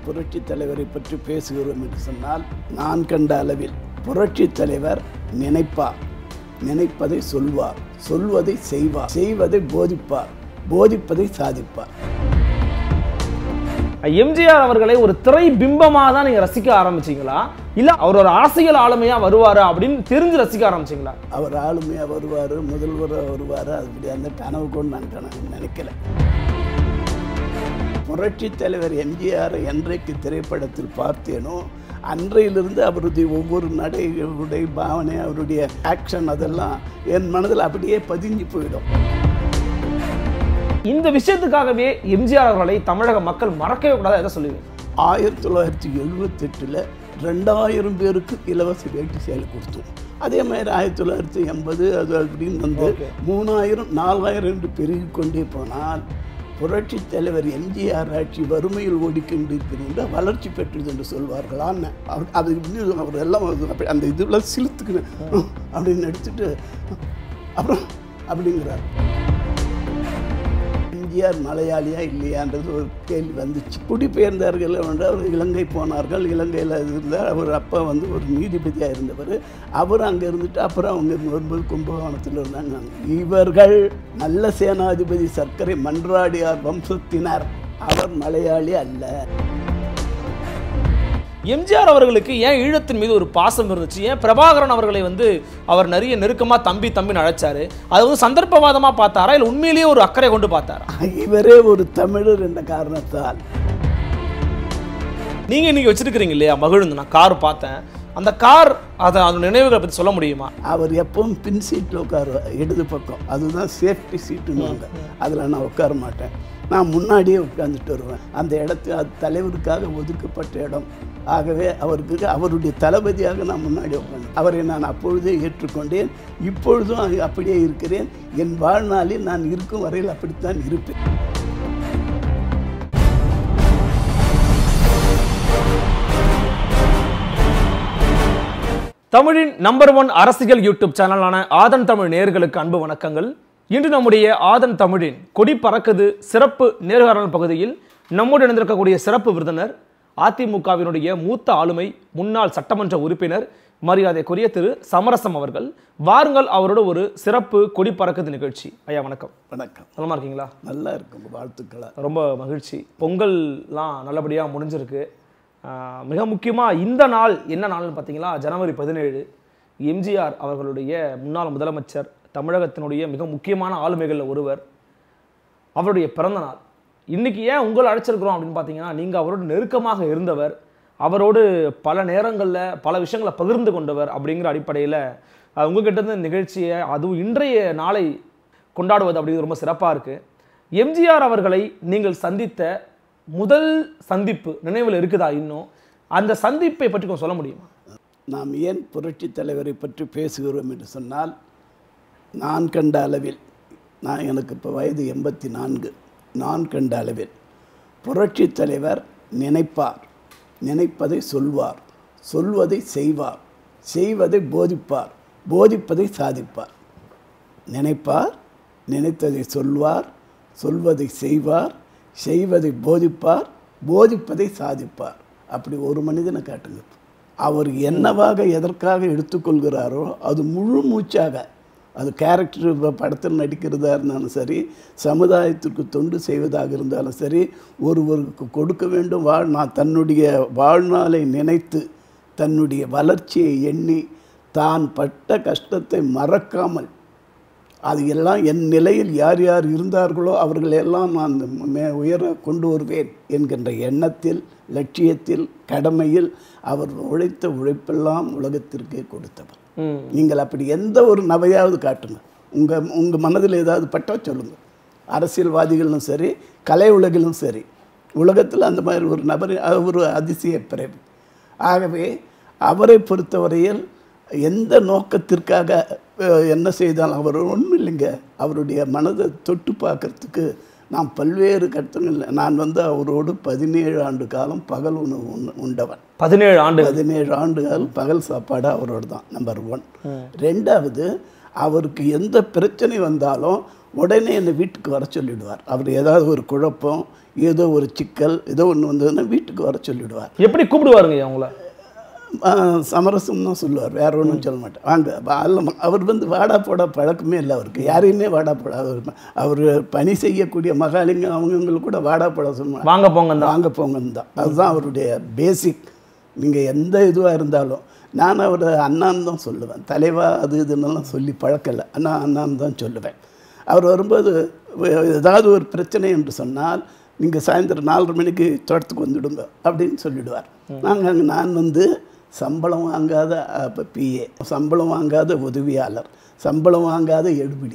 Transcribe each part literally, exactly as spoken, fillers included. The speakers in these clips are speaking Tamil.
புரட்சி தலைவரை பற்றி பேசுகிறோம் என்று சொன்னால் நான் கண்ட அளவில் புரட்சி தலைவர் நினைப்பார், நினைப்பதை சொல்வார், சொல்வதை செய்வார், செய்வதை போதிப்பார், போதிப்பதை சாதிப்பார். எம்ஜிஆர் அவர்களை ஒரு திரை பிம்பமாக தான் நீங்க ரசிக்க ஆரம்பிச்சீங்களா, இல்ல அவர் ஒரு அரசியல் ஆளுமையா வருவாரு அப்படின்னு தெரிஞ்சு ரசிக்க ஆரம்பிச்சீங்களா? அவர் ஆளுமையா வருவாரு, முதல்வராக வருவாரு, அப்படி அந்த கனவு கொண்டு நான் கனவு நினைக்கல. புரட்சி தலைவர் எம்ஜிஆர் என்றைக்கு திரைப்படத்தில் பார்த்தேனோ அன்றையிலிருந்து அவருடைய ஒவ்வொரு நடை, உடை, பாவனை, அவருடைய ஆக்ஷன் அதெல்லாம் என் மனதில் அப்படியே பதிஞ்சு போயிடும். இந்த விஷயத்துக்காகவே எம்ஜிஆர் அவர்களை தமிழக மக்கள் மறக்கவே கூடாது. எதை சொல்லுவீங்க? ஆயிரத்தி தொள்ளாயிரத்தி எழுபத்தி எட்டுல ரெண்டாயிரம் பேருக்கு இலவச வேட்டி சேலை கொடுத்தோம். அதே மாதிரி ஆயிரத்தி தொள்ளாயிரத்தி எண்பது அது அப்படின்னு வந்து மூணாயிரம் நாலாயிரம் என்று பெருகி கொண்டே போனால் புரட்சி தலைவர் எம்ஜிஆர் ஆட்சி வறுமையில் ஓடிக்கொண்டிருக்கின்ற வளர்ச்சி பெற்றது என்று சொல்வார்களான்னு அவர் அது அவர் எல்லாம் அந்த இதெல்லாம் சிலுத்துக்கு அப்படின்னு எடுத்துட்டு அப்புறம் அப்படிங்கிறார். எம்ஜிஆர் மலையாளியா இல்லையான்றது ஒரு கேள்வி வந்துச்சு. குடிபெயர்ந்தார்கள் என்றால் இலங்கை போனார்கள். இலங்கையில் இருந்தால் அவர் அப்பா வந்து ஒரு நீதிபதியாக இருந்தவர். அவர் அங்கே இருந்துட்டு அப்புறம் அவங்க வரும்போது கும்பகோணத்தில் இருந்தாங்க. இவர்கள் நல்ல சேனாதிபதி சர்க்கரை மன்றாடியார் வம்சத்தினர், அவர் மலையாளி அல்ல. எம்ஜிஆர் அவர்களுக்கு ஏன் ஈழத்தின் மீது ஒரு பாசம் இருந்துச்சு? ஏன் பிரபாகரன் அவர்களை வந்து அவர் நிறைய நெருக்கமா தம்பி தம்பின்னு அழைச்சாரு? அது வந்து சந்தர்ப்பவாதமா பார்த்தாரா, இல்லை உண்மையிலேயே ஒரு அக்கறை கொண்டு பார்த்தாரா? இவரே ஒரு தமிழர் என்ற காரணத்தால். நீங்க இன்னைக்கு வச்சிருக்கிறீங்க இல்லையா மகிழ்ந்து, நான் கார் பார்த்தேன். அந்த கார் அதை அந்த நினைவுகளை பற்றி சொல்ல முடியுமா? அவர் எப்பவும் பின் சீட்டில் உட்காருவார், இடது பக்கம். அதுதான் சேஃப்டி சீட்டுன்னு. அதில் நான் உட்கார மாட்டேன், நான் முன்னாடியே உட்கார்ந்துட்டு வருவேன். அந்த இடத்து அது தலைவருக்காக ஒதுக்கப்பட்ட இடம். ஆகவே அவருக்கு அவருடைய தளபதியாக நான் முன்னாடி உட்கார்ந்தேன். அவரை நான் அப்பொழுதே ஏற்றுக்கொண்டேன், இப்பொழுதும் அப்படியே இருக்கிறேன். என் வாழ்நாளில் நான் இருக்கும் வரையில் அப்படித்தான் இருப்பேன். தமிழின் நம்பர் ஒன் அரசியல் யூடியூப் சேனலான ஆதன் தமிழ் நேயர்களுக்கு அன்பு வணக்கங்கள். இன்று நம்முடைய ஆதன் தமிழின் கொடி பறக்குது சிறப்பு நேர்காணல் பகுதியில் நம்மோடு இணைந்திருக்கக்கூடிய சிறப்பு விருந்தினர் அதிமுகவினுடைய மூத்த ஆளுமை, முன்னாள் சட்டமன்ற உறுப்பினர், மரியாதைக்குரிய திரு சமரசம் அவர்கள். வாருங்கள் அவரோட ஒரு சிறப்பு கொடி பறக்குது நிகழ்ச்சி. ஐயா வணக்கம். வணக்கம். நலமா இருக்கீங்களா? நல்லா இருக்கும், வாழ்த்துக்களா. ரொம்ப மகிழ்ச்சி. பொங்கல்லாம் நல்லபடியாக முடிஞ்சிருக்கு. மிக முக்கியமாக இந்த நாள் என்ன நாள்னு பார்த்தீங்களா, ஜனவரி பதினேழு எம்ஜிஆர் அவர்களுடைய முன்னாள் முதலமைச்சர், தமிழகத்தினுடைய மிக முக்கியமான ஆளுமைகளில் ஒருவர், அவருடைய பிறந்த நாள். இன்றைக்கி ஏன் உங்களை அழைச்சிருக்கிறோம் அப்படின்னு பார்த்தீங்கன்னா, நீங்கள் அவரோடு நெருக்கமாக இருந்தவர், அவரோடு பல நேரங்களில் பல விஷயங்களை பகிர்ந்து கொண்டவர். அப்படிங்கிற அடிப்படையில் உங்கள்கிட்ட இருந்து நிகழ்ச்சியை, அதுவும் இன்றைய நாளை கொண்டாடுவது அப்படிங்கிறது ரொம்ப சிறப்பாக இருக்குது. எம்ஜிஆர் அவர்களை நீங்கள் சந்தித்த முதல் சந்திப்பு நினைவில் இருக்குதா? இன்னும் அந்த சந்திப்பை பற்றி கொஞ்சம் சொல்ல முடியுமா? நாம் ஏன் புரட்சி தலைவரை பற்றி பேசுகிறோம் என்று சொன்னால், நான் கண்ட அளவில், நான் எனக்கு இப்போ வயது எண்பத்தி நான்கு, நான் கண்ட அளவில் புரட்சி தலைவர் நினைப்பார், நினைப்பதை சொல்வார், சொல்வதை செய்வார், செய்வதை போதிப்பார், போதிப்பதை சாதிப்பார். நினைப்பார், நினைத்ததை சொல்வார், சொல்வதை செய்வார், செய்வதை போதிப்பார், போதிப்பதை சாதிப்பார். அப்படி ஒரு மனிதனை காட்டுங்க. அவர் என்னவாக எதற்காக எடுத்துக்கொள்கிறாரோ அது முழு மூச்சாக, அது கேரக்டர் படத்தில் நடிக்கிறதா இருந்தாலும் சரி, சமுதாயத்திற்கு தொண்டு செய்வதாக இருந்தாலும் சரி, ஒருவருக்கு கொடுக்க வேண்டும் வாழ் நான் தன்னுடைய வாழ்நாளை நினைத்து தன்னுடைய வளர்ச்சியை எண்ணி தான் பட்ட கஷ்டத்தை மறக்காமல், அது எல்லாம் என் நிலையில் யார் யார் இருந்தார்களோ அவர்களெல்லாம் நான் மே உயர கொண்டு வருவேன் என்கின்ற எண்ணத்தில், லட்சியத்தில், கடமையில் அவர் உழைத்த உழைப்பெல்லாம் உலகத்திற்கே கொடுத்தவர். நீங்கள் அப்படி எந்த ஒரு நபரையாவது காட்டுங்க, உங்கள் உங்கள் மனதில் ஏதாவது பட்டா சொல்லுங்கள். அரசியல்வாதிகளும் சரி, கலை உலகிலும் சரி, உலகத்தில் அந்த மாதிரி ஒரு நபர் ஒரு அதிசய பிறவி. ஆகவே அவரை பொறுத்தவரையில் எந்த நோக்கத்திற்காக என்ன செய்தாலும் அவர் ஒன்றும் இல்லைங்க. அவருடைய மனதை தொட்டு பார்க்கறதுக்கு நான் பல்வேறு கட்டங்கள், நான் வந்து அவரோடு பதினேழு ஆண்டு காலம் பகல் உணவு உண்டவன். பதினேழு ஆண்டு பதினேழு ஆண்டுகள் பகல் சாப்பாடு அவரோடு தான். Number one. ரெண்டாவது, அவருக்கு எந்த பிரச்சனை வந்தாலும் உடனே என்னை வீட்டுக்கு வர சொல்லிவிடுவார். அவர் ஏதாவது ஒரு குழப்பம், ஏதோ ஒரு சிக்கல், ஏதோ ஒன்று வந்ததுன்னா வீட்டுக்கு வர சொல்லிவிடுவார். எப்படி கூப்பிடுவாருங்க அவங்கள? சமரசம் தான் சொல்லுவார், வேற ஒன்றும் சொல்ல மாட்டேன். வாங்க, அவர் வந்து வாடா போட பழக்கமே இல்லை அவருக்கு. யாரையுமே வாடா போட, அவர் அவர் பணி செய்யக்கூடிய மகாலிங்க அவங்களுக்கு கூட வாடா போட சொல்லுவாங்க, வாங்க போங்க வாங்க போங்கன்னு தான். அதுதான் அவருடைய பேசிக். நீங்கள் எந்த இதுவாக இருந்தாலும் நான் அவர் அண்ணான்னு தான் சொல்லுவேன். தலைவா அது இதுன்னெல்லாம் சொல்லி பழக்கலை, அண்ணா அண்ணான்னு தான் சொல்லுவேன். அவர் வரும்போது ஏதாவது ஒரு பிரச்சனை என்று சொன்னால் நீங்கள் சாயந்தரம் நாலரை மணிக்கு தோட்டத்துக்கு வந்துடுங்க அப்படின்னு சொல்லிவிடுவார். நாங்கள் அங்கே நான் வந்து சம்பளம் வாங்காத இப்போ பிஏ, சம்பளம் வாங்காத உதவியாளர், சம்பளம் வாங்காத எடுபிடி,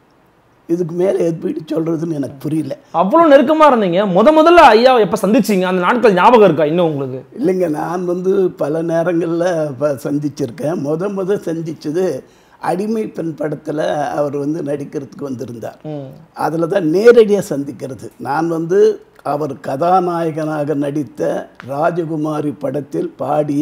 இதுக்கு மேலே எடுபிடி சொல்கிறதுன்னு எனக்கு புரியல. அவ்வளோ நெருக்கமாக இருந்தீங்க. முத முதல்ல ஐயா எப்போ சந்திச்சிங்க? அந்த நாட்கள் ஞாபகம் இருக்கா இன்னும் உங்களுக்கு? இல்லைங்க, நான் வந்து பல நேரங்களில் இப்போ சந்திச்சிருக்கேன். முத முத சந்தித்தது அடிமை பெண் படத்தில் அவர் வந்து நடிக்கிறதுக்கு வந்திருந்தார். அதில் தான் நேரடியாக சந்திக்கிறது. நான் வந்து அவர் கதாநாயகனாக நடித்த ராஜகுமாரி படத்தில் பாடிய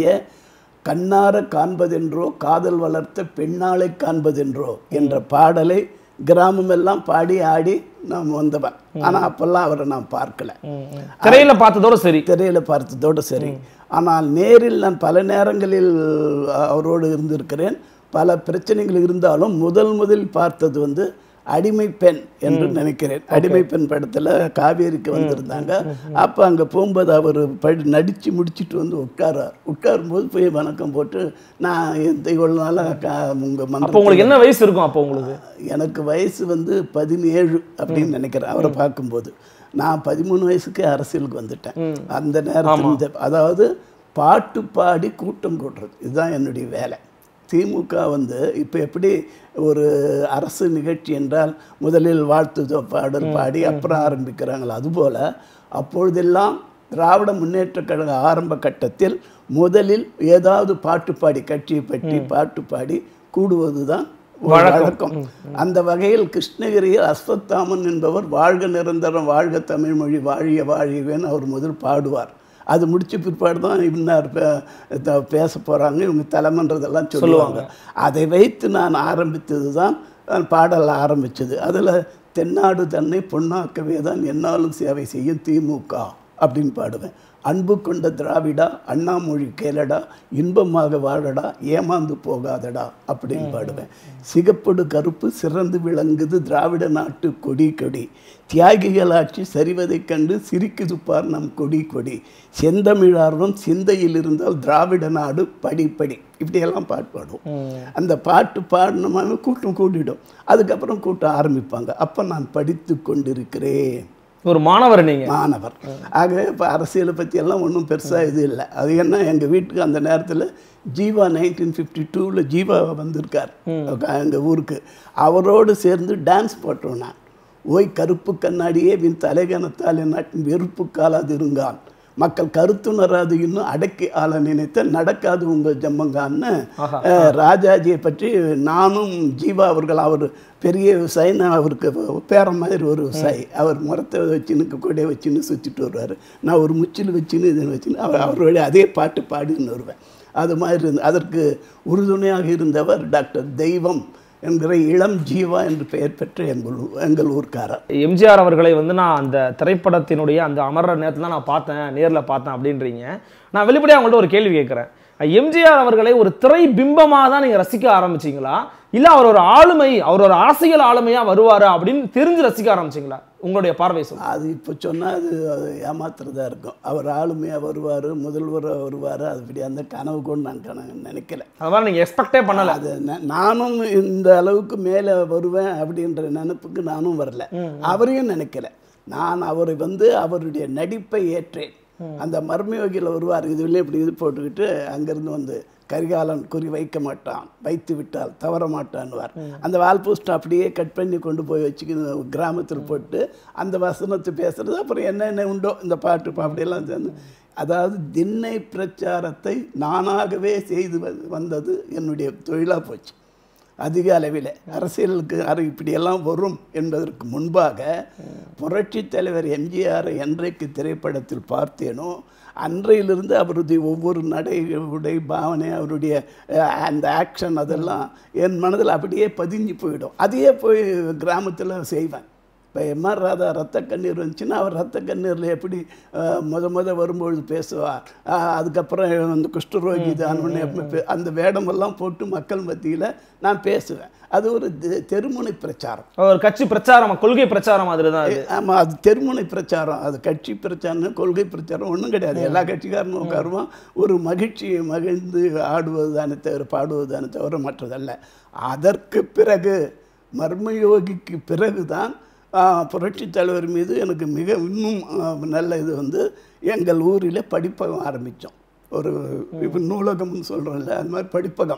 கண்ணார காண்பதென்றோ காதல் வளர்த்த பெண்ணாளை காண்பதென்றோ என்ற பாடலை கிராமமெல்லாம் பாடி ஆடி நாம் வந்தவன். ஆனால் அப்பெல்லாம் அவரை நான் பார்க்கல. திரையில பார்த்ததோடு சரி திரையில பார்த்ததோடு சரி ஆனால் நேரில் நான் பல நேரங்களில் அவரோடு இருந்திருக்கிறேன். பல பிரச்சனைகள் இருந்தாலும் முதல் முதல் பார்த்தது வந்து அடிமை பெண் என்று நினைக்கிறேன். அடிமை பெண் படத்தில் காவேரிக்கு வந்திருந்தாங்க. அப்போ அங்கே போகும்போது அவர் படி நடித்து முடிச்சுட்டு வந்து உட்காரார். உட்காரும்போது போய் வணக்கம் போட்டு நான் எந்த இவ்வளோ நாளாக உங்கள் மந்திரம். உங்களுக்கு என்ன வயசு இருக்கும் அப்போ உங்களுக்கு? எனக்கு வயசு வந்து பதினேழு அப்படின்னு நினைக்கிறேன் அவரை பார்க்கும்போது. நான் பதிமூணு வயசுக்கே அரசியலுக்கு வந்துட்டேன். அந்த நேரத்தில் அதாவது பாட்டு பாடி கூட்டம் கூட்டுறது இதுதான் என்னுடைய வேலை. திமுக வந்து இப்போ எப்படி ஒரு அரசு நிகழ்ச்சி என்றால் முதலில் வாழ்த்து பாடல் பாடி அப்புறம் ஆரம்பிக்கிறாங்களோ அதுபோல் அப்பொழுதெல்லாம் திராவிட முன்னேற்ற கழக ஆரம்ப கட்டத்தில் முதலில் ஏதாவது பாட்டு பாடி கட்சியை பற்றி பாட்டு பாடி கூடுவது தான் வழக்கம். அந்த வகையில் கிருஷ்ணகிரியில் அஸ்வத்தாமன் என்பவர் வாழ்க நிரந்தரம் வாழ்க தமிழ்மொழி வாழிய வாழியவேன்னு அவர் முதல் பாடுவார். அது முடிச்ச பிற்பாடு தான் இன்னார் பேச போகிறாங்க, இவங்க தலைமன்றதெல்லாம் சொல்லுவாங்க. அதை வைத்து நான் ஆரம்பித்தது தான் பாடல் ஆரம்பித்தது. அதில் தென்னாடு தன்னை பொன்னாக்கவே தான் என்னாலும் சேவை செய்யும் திமுக அப்படின்னு பாடுவேன். அன்பு கொண்ட திராவிடா அண்ணாமொழி கேளடா இன்பமாக வாழடா ஏமாந்து போகாதடா அப்படின்னு பாடுவேன். சிகப்படு கருப்பு சிறந்து விளங்குது திராவிட நாட்டு கொடி கொடி தியாகிகள் ஆட்சி சரிவதைக் கண்டு சிரிக்குது பார் நம் கொடி கொடி செந்தமிழார்வம் சிந்தையில் இருந்தால் திராவிட நாடு படிப்படி இப்படியெல்லாம் பாட்டு பாடுவோம். அந்த பாட்டு பாடினோம்னா கூட்டம் கூட்டிடும். அதுக்கப்புறம் கூட்டம் ஆரம்பிப்பாங்க. அப்போ நான் படித்து கொண்டிருக்கிறேன். ஒரு மாணவர் நீங்கள்? மாணவர். ஆகவே இப்போ அரசியலை பற்றி எல்லாம் ஒன்றும் பெருசாக இது இல்லை. அது என்ன, எங்கள் வீட்டுக்கு அந்த நேரத்தில் ஜீவா நைன்டீன் ஃபிஃப்டி டூவில் ஜீவா வந்திருக்கார் எங்கள் ஊருக்கு. அவரோடு சேர்ந்து டான்ஸ் போட்டோம். நான் ஓய் கருப்பு கண்ணாடியே வின் தலைகணத்தால் என் நாட்டின் வெறுப்பு காலாது இருங்கான் மக்கள் கருத்துணராது இன்னும் அடக்கி ஆள நினைத்த நடக்காது உங்கள் ஜம்மங்கான்னு ராஜாஜியை பற்றி நானும் ஜீவா அவர்கள், அவர் பெரிய விவசாயி, நான் அவருக்கு பேர மாதிரி ஒரு விவசாயி. அவர் மரத்தை வச்சுன்னு கொடையை வச்சுன்னு சுற்றிட்டு வருவார். நான் ஒரு முச்சில் வச்சுன்னு இதை வச்சுன்னு அவர் அவருடைய அதே பாட்டு பாடின்னு வருவேன். அது மாதிரி இருந்து அதற்கு உறுதுணையாக இருந்தவர் டாக்டர் தெய்வம் என்கிற இளம் ஜீவா என்று பெயர் பெற்ற எங்கள் எங்கள் ஊர்க்காரர். எம்ஜிஆர் அவர்களை வந்து நான் அந்த திரைப்படத்தினுடைய அந்த அமர்ற நேரத்தில் தான் நான் பார்த்தேன், நேரில் பார்த்தேன் அப்படின்றீங்க. நான் வெளிப்படையாக அவங்கள்ட்ட ஒரு கேள்வி கேட்குறேன். எம்ஜிஆர் அவர்களை ஒரு திரை பிம்பமாக தான் நீங்கள் ரசிக்க ஆரம்பிச்சிங்களா, இல்லை அவர் ஒரு ஆளுமை, அவர் ஒரு அரசியல் ஆளுமையாக வருவார் அப்படின்னு தெரிஞ்சு ரசிக்க ஆரம்பிச்சிங்களா? உங்களுடைய பார்வை சொல்லுங்கள். அது இப்போ சொன்னால் அது அது ஏமாத்துறதா இருக்கும். அவர் ஆளுமையாக வருவார், முதல்வராக வருவார், அதுபடி அந்த கனவு கூட நான் கனவு நினைக்கல. அதனால் நீங்கள் எக்ஸ்பெக்டே பண்ணலை? அது நானும் இந்த அளவுக்கு மேலே வருவேன் அப்படின்ற நினைப்புக்கு நானும் வரல, அவரையும் நினைக்கல. நான் அவரை வந்து அவருடைய நடிப்பை ஏற்றேன். அந்த மர்மயோகியில் வருவார், இதுலேயே இப்படி இது போட்டுக்கிட்டு அங்கேருந்து வந்து கரிகாலன் குறி வைக்க மாட்டான், வைத்து விட்டால் தவற மாட்டான்வார். அந்த வால் போஸ்ட் அப்படியே கட் பண்ணி கொண்டு போய் வச்சுக்க கிராமத்தில் போட்டு அந்த வசனத்தை பேசுகிறது. அப்புறம் என்னென்ன உண்டோ இந்த பாட்டு அப்படியெல்லாம் சேர்ந்து, அதாவது திண்ணை பிரச்சாரத்தை நானாகவே செய்து வந்தது என்னுடைய தொழிலாக போச்சு. அதிக அளவில் அரசியலுக்கு அது இப்படியெல்லாம் வரும் என்பதற்கு முன்பாக புரட்சித் தலைவர் எம்ஜிஆரை என்றைக்கு திரைப்படத்தில் பார்த்தேனோ அன்றையிலிருந்து அவருடைய ஒவ்வொரு நடை உடை பாவனை அவருடைய அந்த ஆக்ஷன் அதெல்லாம் என் மனதில் அப்படியே பதிஞ்சு போயிடும். அதையே போய் கிராமத்தில் செய்வேன். இப்போ எம்ஆர் ராதா ரத்த கண்ணீர் வந்துச்சுன்னா அவர் ரத்த கண்ணீரில் எப்படி முத முத வரும்பொழுது பேசுவார், அதுக்கப்புறம் அந்த குஷ்டரோகி தான் அந்த வேடமெல்லாம் போட்டு மக்கள் மத்தியில் நான் பேசுவேன். அது ஒரு தெருமுனை பிரச்சாரம், ஒரு கட்சி பிரச்சாரம், கொள்கை பிரச்சாரம் மாதிரி தான். ஆமாம், அது தெருமுனை பிரச்சாரம். அது கட்சி பிரச்சாரம் கொள்கை பிரச்சாரம் ஒன்றும் கிடையாது. எல்லா கட்சிக்காரனும் உட்காருவான், ஒரு மகிழ்ச்சியை மகிழ்ந்து ஆடுவது தானே தவிர பாடுவது தானே தவிர மற்றதல்ல. அதற்கு பிறகு மர்மயோகிக்கு பிறகு தான் புரட்சி தலைவர் மீது எனக்கு மிக இன்னும் நல்ல இது வந்து எங்கள் ஊரில் படிப்பகம் ஆரம்பித்தோம். ஒரு இப்போ நூலகம்னு சொல்கிறோம்ல, அது மாதிரி படிப்பகம்,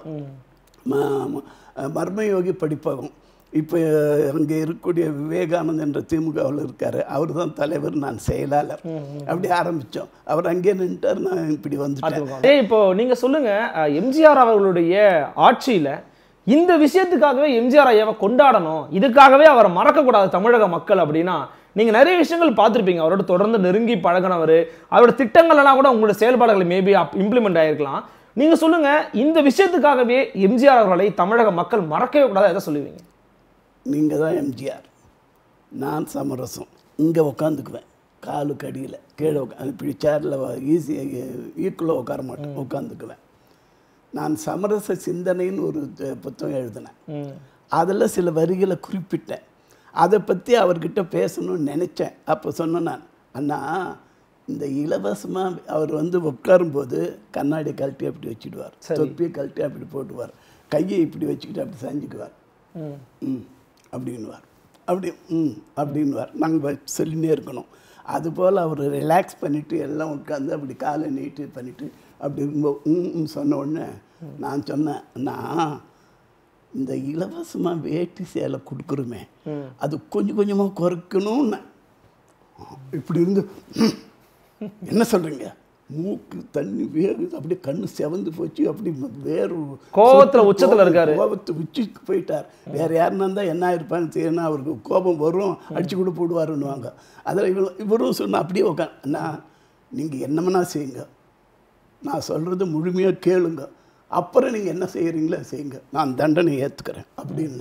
மர்மயோகி படிப்பகம். இப்போ அங்கே இருக்கக்கூடிய விவேகானந்த் என்ற திமுகவில் இருக்கார், அவர் தான் தலைவர், நான் செயலாளர். அப்படி ஆரம்பித்தோம். அவர் அங்கே நின்றுட்டார், நான் இப்படி வந்துட்டேன். இப்போ நீங்கள் சொல்லுங்கள், எம்ஜிஆர் அவர்களுடைய ஆட்சியில் இந்த விஷயத்துக்காகவே எம்ஜிஆர் ஐயாவை கொண்டாடணும், இதுக்காகவே அவரை மறக்கக்கூடாது தமிழக மக்கள் அப்படின்னா நீங்கள் நிறைய விஷயங்கள் பார்த்துருப்பீங்க. அவரோட தொடர்ந்து நெருங்கி பழகினவர், அவரோட திட்டங்கள்லாம் கூட உங்களோட செயல்பாடுகள் மேபி இம்ப்ளிமெண்ட் ஆகிருக்கலாம். நீங்கள் சொல்லுங்கள், இந்த விஷயத்துக்காகவே எம்ஜிஆர் அவர்களை தமிழக மக்கள் மறக்கவே கூடாது, எதை சொல்லுவீங்க? நீங்கள் தான் எம்ஜிஆர், நான் சமரசம். இங்கே உட்காந்துக்குவேன், காலுக்கு அடியில் கீழே உட்கா இப்படி சேரில் ஈஸியாக ஈக்குவலாக உட்கார மாட்டேன், உட்காந்துக்குவேன். நான் சமரச சிந்தனைன்னு ஒரு புத்தகம் எழுதினேன். அதில் சில வரிகளை குறிப்பிட்டேன். அதை பற்றி அவர்கிட்ட பேசணும்னு நினச்சேன். அப்போ சொன்னேன் நான், அண்ணா இந்த இலவசமாக அவர் வந்து உட்காரும்போது கண்ணாடி கழட்டி அப்படி வச்சுடுவார், தொப்பியை கழட்டி அப்படி போட்டுவார், கையை இப்படி வச்சுக்கிட்டு அப்படி செஞ்சுக்குவார், ம் அப்படின்வார், அப்படி ம் அப்படின்வார். நாங்கள் சொல்லினே இருக்கணும். அதுபோல் அவர் ரிலாக்ஸ் பண்ணிவிட்டு எல்லாம் உட்காந்து அப்படி காலை நீட்டு பண்ணிவிட்டு அப்படி ம் சொன்ன உடனே நான் சொன்னேன், நான் இந்த இலவசமாக வேட்டி சேலை கொடுக்குறோமே அது கொஞ்சம் கொஞ்சமாக குறைக்கணும்னு. இப்படி இருந்து என்ன சொல்கிறீங்க, மூக்கு தண்ணி வேகுது, அப்படியே கண்ணு செவந்து போச்சு, அப்படி வேறு கோபத்தில் உச்சத்தில் இருக்காரு, கோபத்து உச்சிக்கு போயிட்டார். வேறு யாருன்னா இருந்தால் என்ன இருப்பான்னு செய்யணும், அவருக்கு கோபம் வரும், அடிச்சு கூட போடுவாருன்னுவாங்க. அதில் இவ இவரும் சொன்னால் அப்படியே உட்காந்து, அண்ணா நீங்கள் என்னமன்னா செய்யுங்க, நான் சொல்கிறது முழுமையாக கேளுங்க, அப்புறம் நீங்கள் என்ன செய்கிறீங்களோ செய்யுங்க, நான் தண்டனை ஏற்றுக்கிறேன் அப்படின்னு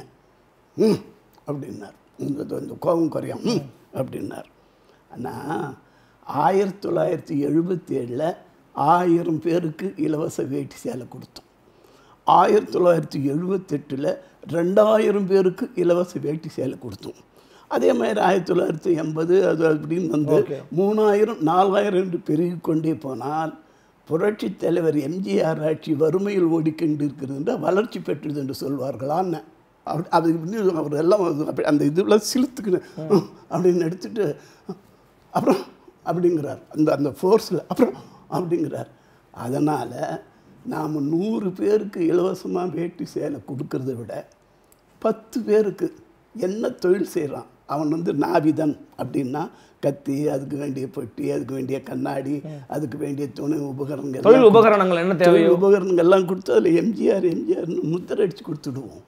ம் அப்படின்னார். இந்த இந்த கோபம் குறையும் ம் அப்படின்னார். ஆனால் ஆயிரத்தி தொள்ளாயிரத்தி எழுபத்தி ஏழில் ஆயிரம் பேருக்கு இலவச வேட்டி சேலை கொடுத்தோம். ஆயிரத்தி தொள்ளாயிரத்தி எழுபத்தெட்டில் ரெண்டாயிரம் பேருக்கு இலவச வேட்டி சேலை கொடுத்தோம். அதே மாதிரி ஆயிரத்தி தொள்ளாயிரத்தி எண்பது அது அப்படின்னு வந்து மூணாயிரம் நாலாயிரம் என்று பெருகி கொண்டே போனால் புரட்சி தலைவர் எம்ஜிஆர் ஆட்சி வறுமையில் ஓடிக்கொண்டு இருக்கிறது என்று வளர்ச்சி பெற்றது என்று சொல்வார்களான்னு அப்படி அது இன்னும் அவர் எல்லாம் அப்படி அந்த இதெல்லாம் சிலுத்துக்குன்னு அப்படின்னு எடுத்துட்டு அப்புறம் அப்படிங்கிறார், அந்த அந்த ஃபோர்ஸில் அப்புறம் அப்படிங்கிறார். அதனால் நாம் நூறு பேருக்கு இலவசமாக வேட்டி சேலை கொடுக்கறத விட பத்து பேருக்கு என்ன தொழில் செய்கிறான், அவன் வந்து நாவிதன் அப்படின்னா கத்தி, அதுக்கு வேண்டிய பொட்டி, அதுக்கு வேண்டிய கண்ணாடி, அதுக்கு வேண்டிய துணை உபகரணங்கள், தொழில் உபகரணங்கள் என்ன தேவை, உபகரணங்கள்லாம் கொடுத்து அதில் எம்ஜிஆர் எம்ஜிஆர்னு முத்திரை அடித்து கொடுத்துடுவோம்.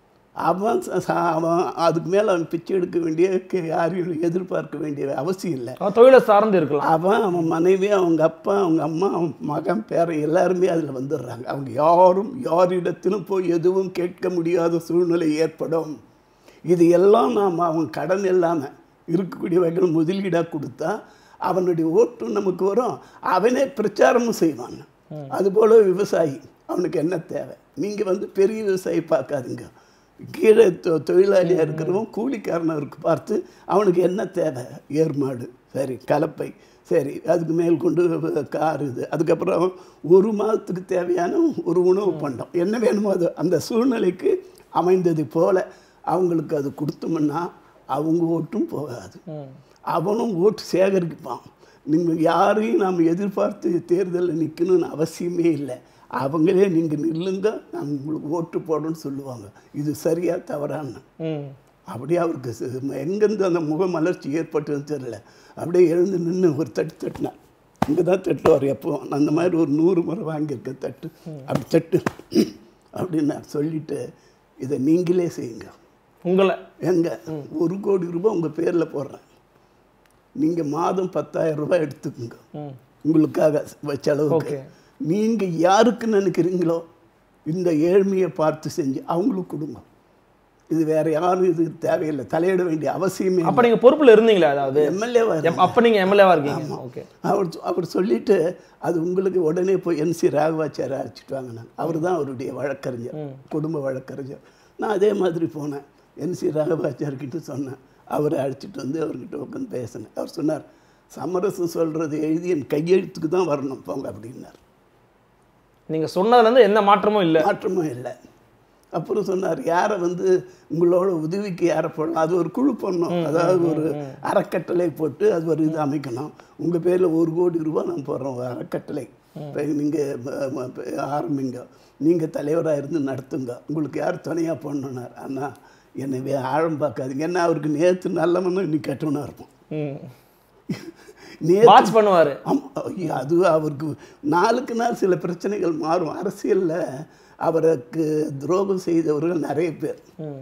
அவன் அவன் அதுக்கு மேலே அவன் பிச்சை எடுக்க வேண்டிய யாரையும் எதிர்பார்க்க வேண்டிய அவசியம் இல்லை. தொழிலை சார்ந்து இருக்கலாம். அவன் அவன் மனைவி, அவங்க அப்பா, அவங்க அம்மா, அவன் மகன், பேரன் எல்லாருமே அதில் வந்துடுறாங்க. அவங்க யாரும் யாரிடத்திலும் போய் எதுவும் கேட்க முடியாத சூழ்நிலை ஏற்படும். இது எல்லாம் நாம் அவன் கடன் இல்லாமல் இருக்கக்கூடிய வகையில் முதலீடாக கொடுத்தா அவனுடைய ஓட்டும் நமக்கு வரும், அவனே பிரச்சாரமும் செய்வான். அதுபோல் விவசாயி, அவனுக்கு என்ன தேவை, நீங்கள் வந்து பெரிய விவசாயி பார்க்காதீங்க, கீழே தொ தொழிலாளியாக இருக்கிறவன் கூலிக்காரனாக இருக்கு பார்த்து அவனுக்கு என்ன தேவை, ஏர்மாடு சரி, கலப்பை சரி, அதுக்கு மேல் கொண்டு கார் இது, அதுக்கப்புறம் ஒரு மாதத்துக்கு தேவையான ஒரு உணவு பண்டம் என்ன வேணுமோ அது அந்த சூழ்நிலைக்கு அமைந்தது போல் அவங்களுக்கு அது கொடுத்தோம்னா அவங்க ஓட்டும் போகாது, அவனும் ஓட்டு சேகரிப்பான். நீங்கள் யாரையும் நாம் எதிர்பார்த்து தேர்தலில் நிற்கணும்னு அவசியமே இல்லை. அவங்களே நீங்கள் நில்லுங்க, நான் உங்களுக்கு ஓட்டு போடணும்னு சொல்லுவாங்க. இது சரியா தவறான்னு அப்படியே அவருக்கு எங்கேருந்து அந்த முக மலர்ச்சி ஏற்பட்டுன்னு தெரியல. அப்படியே எழுந்து நின்று ஒரு தட்டு தட்டினேன். இங்கே தான் தட்டுவார் எப்போவும். அந்த மாதிரி ஒரு நூறு முறை வாங்கியிருக்கேன் தட்டு. அப்படி தட்டு அப்படின்னு சொல்லிவிட்டு இதை நீங்களே செய்யுங்க. உங்களை எங்க ஒரு கோடி ரூபாய் உங்கள் பேரில் போடுறேன், நீங்கள் மாதம் பத்தாயிரம் ரூபாய் எடுத்துக்கோங்க உங்களுக்காக செலவுக்கு. நீங்கள் யாருக்கு நினைக்கிறீங்களோ இந்த ஏழ்மையை பார்த்து செஞ்சு அவங்களுக்கு கொடுங்க. இது வேற யாரும் இது தேவையில்லை, தலையிட வேண்டிய அவசியமே. அப்போ நீங்கள் பொறுப்பில் இருந்தீங்களா? அதாவது எம்எல்ஏவா? அப்போ நீங்கள் எம்எல்ஏவா இருக்கீங்க. ஓகே. அவர் அவர் சொல்லிட்டு அது உங்களுக்கு உடனே போய் என்சி ராகவாச்சாரை அழைச்சிட்டு வாங்க. நான் அவர் தான் அவருடைய வழக்கறிஞர், குடும்ப வழக்கறிஞர். நான் அதே மாதிரி போனேன், என்சி ராகவாச்சார்கிட்ட சொன்னேன். அவரை அழைச்சிட்டு வந்து அவர்கிட்ட உட்காந்து பேசினேன். அவர் சொன்னார், சமரசம் சொல்கிறது எழுதி என் கையெழுத்துக்கு தான் வரணும் போங்க அப்படின்னார். நீங்கள் சொன்னதுலேருந்து எந்த மாற்றமும் இல்லை? மாற்றமும் இல்லை. அப்புறம் சொன்னார், யாரை வந்து உங்களோட உதவிக்கு யாரை போடணும், அது ஒரு குழு பண்ணணும், அதாவது ஒரு அறக்கட்டளை போட்டு அது ஒரு இது அமைக்கணும். உங்கள் பேரில் ஒரு கோடி ரூபாய் நான் போடுறோம் அறக்கட்டளை, நீங்கள் ஆரம்பிங்க, நீங்கள் தலைவராக இருந்து நடத்துங்க, உங்களுக்கு யார் துணையாக போடணுன்னார். ஆனால் என்னை ஆழம் பார்க்காதீங்க, ஏன்னா அவருக்கு நேற்று நல்லவனும் இன்னைக்கு கெட்டவனாக இருப்போம். வாட்ச் பண்ணுவார். அது அவருக்கு நாளுக்கு நாள் சில பிரச்சனைகள் மாறும். அரசியலில் அவருக்கு துரோகம் செய்தவர்கள் நிறைய பேர்,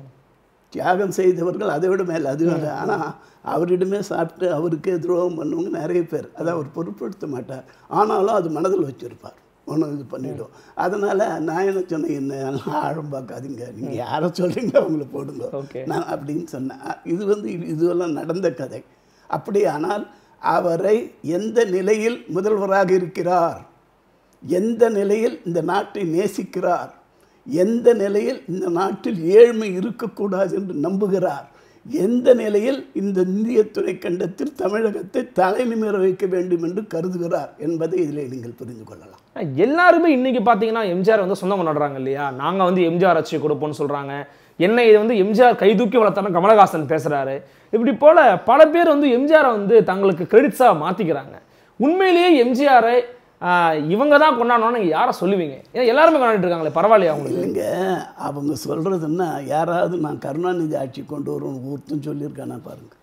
தியாகம் செய்தவர்கள் அதை விட மேலே அது. ஆனால் அவரிடமே சாப்பிட்டு அவருக்கே துரோகம் பண்ணவங்க நிறைய பேர். அதை அவர் பொருட்படுத்த மாட்டார், ஆனாலும் அது மனதில் வச்சுருப்பார், ஒன்றும் இது பண்ணிவிடும். அதனால் நான் என்ன சொன்னேன், என்ன ஆழம் பார்க்காதீங்க, நீங்கள் யாரை சொல்கிறீங்க அவங்கள போடுங்க நான் அப்படின்னு சொன்னேன். இது வந்து இதுவெல்லாம் நடந்த கதை. அப்படியானால் அவரை எந்த நிலையில் முதல்வராக இருக்கிறார், எந்த நிலையில் இந்த நாட்டை நேசிக்கிறார், எந்த நிலையில் இந்த நாட்டில் ஏழ்மை இருக்கக்கூடாது என்று நம்புகிறார், எந்த நிலையில் இந்த இந்திய துணைக்கண்டத்தில் தமிழகத்தை தலைநிமிர வைக்க வேண்டும் என்று கருதுகிறார் என்பதை இதில் நீங்கள் புரிந்து கொள்ளலாம். எல்லாருமே இன்னைக்கு பார்த்தீங்கன்னா எம்ஜிஆர் வந்து சொந்தம் கொண்டாடுறாங்க இல்லையா? நாங்கள் வந்து எம்ஜிஆர் ஆட்சி கொடுப்போம்னு சொல்கிறாங்க. என்னை இது வந்து எம்ஜிஆர் கைதூக்கி வளர்த்தான கமலஹாசன் பேசுகிறாரு. இப்படி போல் பல பேர் வந்து எம்ஜிஆரை வந்து தங்களுக்கு கிரெடிட்ஸாக மாற்றிக்கிறாங்க. உண்மையிலேயே எம்ஜிஆரை இவங்க தான் கொண்டாடணும்னு நீங்கள் யாரை சொல்லுவீங்க? ஏன்னா எல்லாருமே கொண்டாடிட்டு இருக்காங்களே, பரவாயில்லையா அவங்களுக்கு? இல்லைங்க, அவங்க சொல்கிறதுன்னா யாராவது நான் கருணாநிதி ஆட்சி கொண்டு வருவோம் ஒருத்தம் சொல்லியிருக்கானா பாருங்கள்.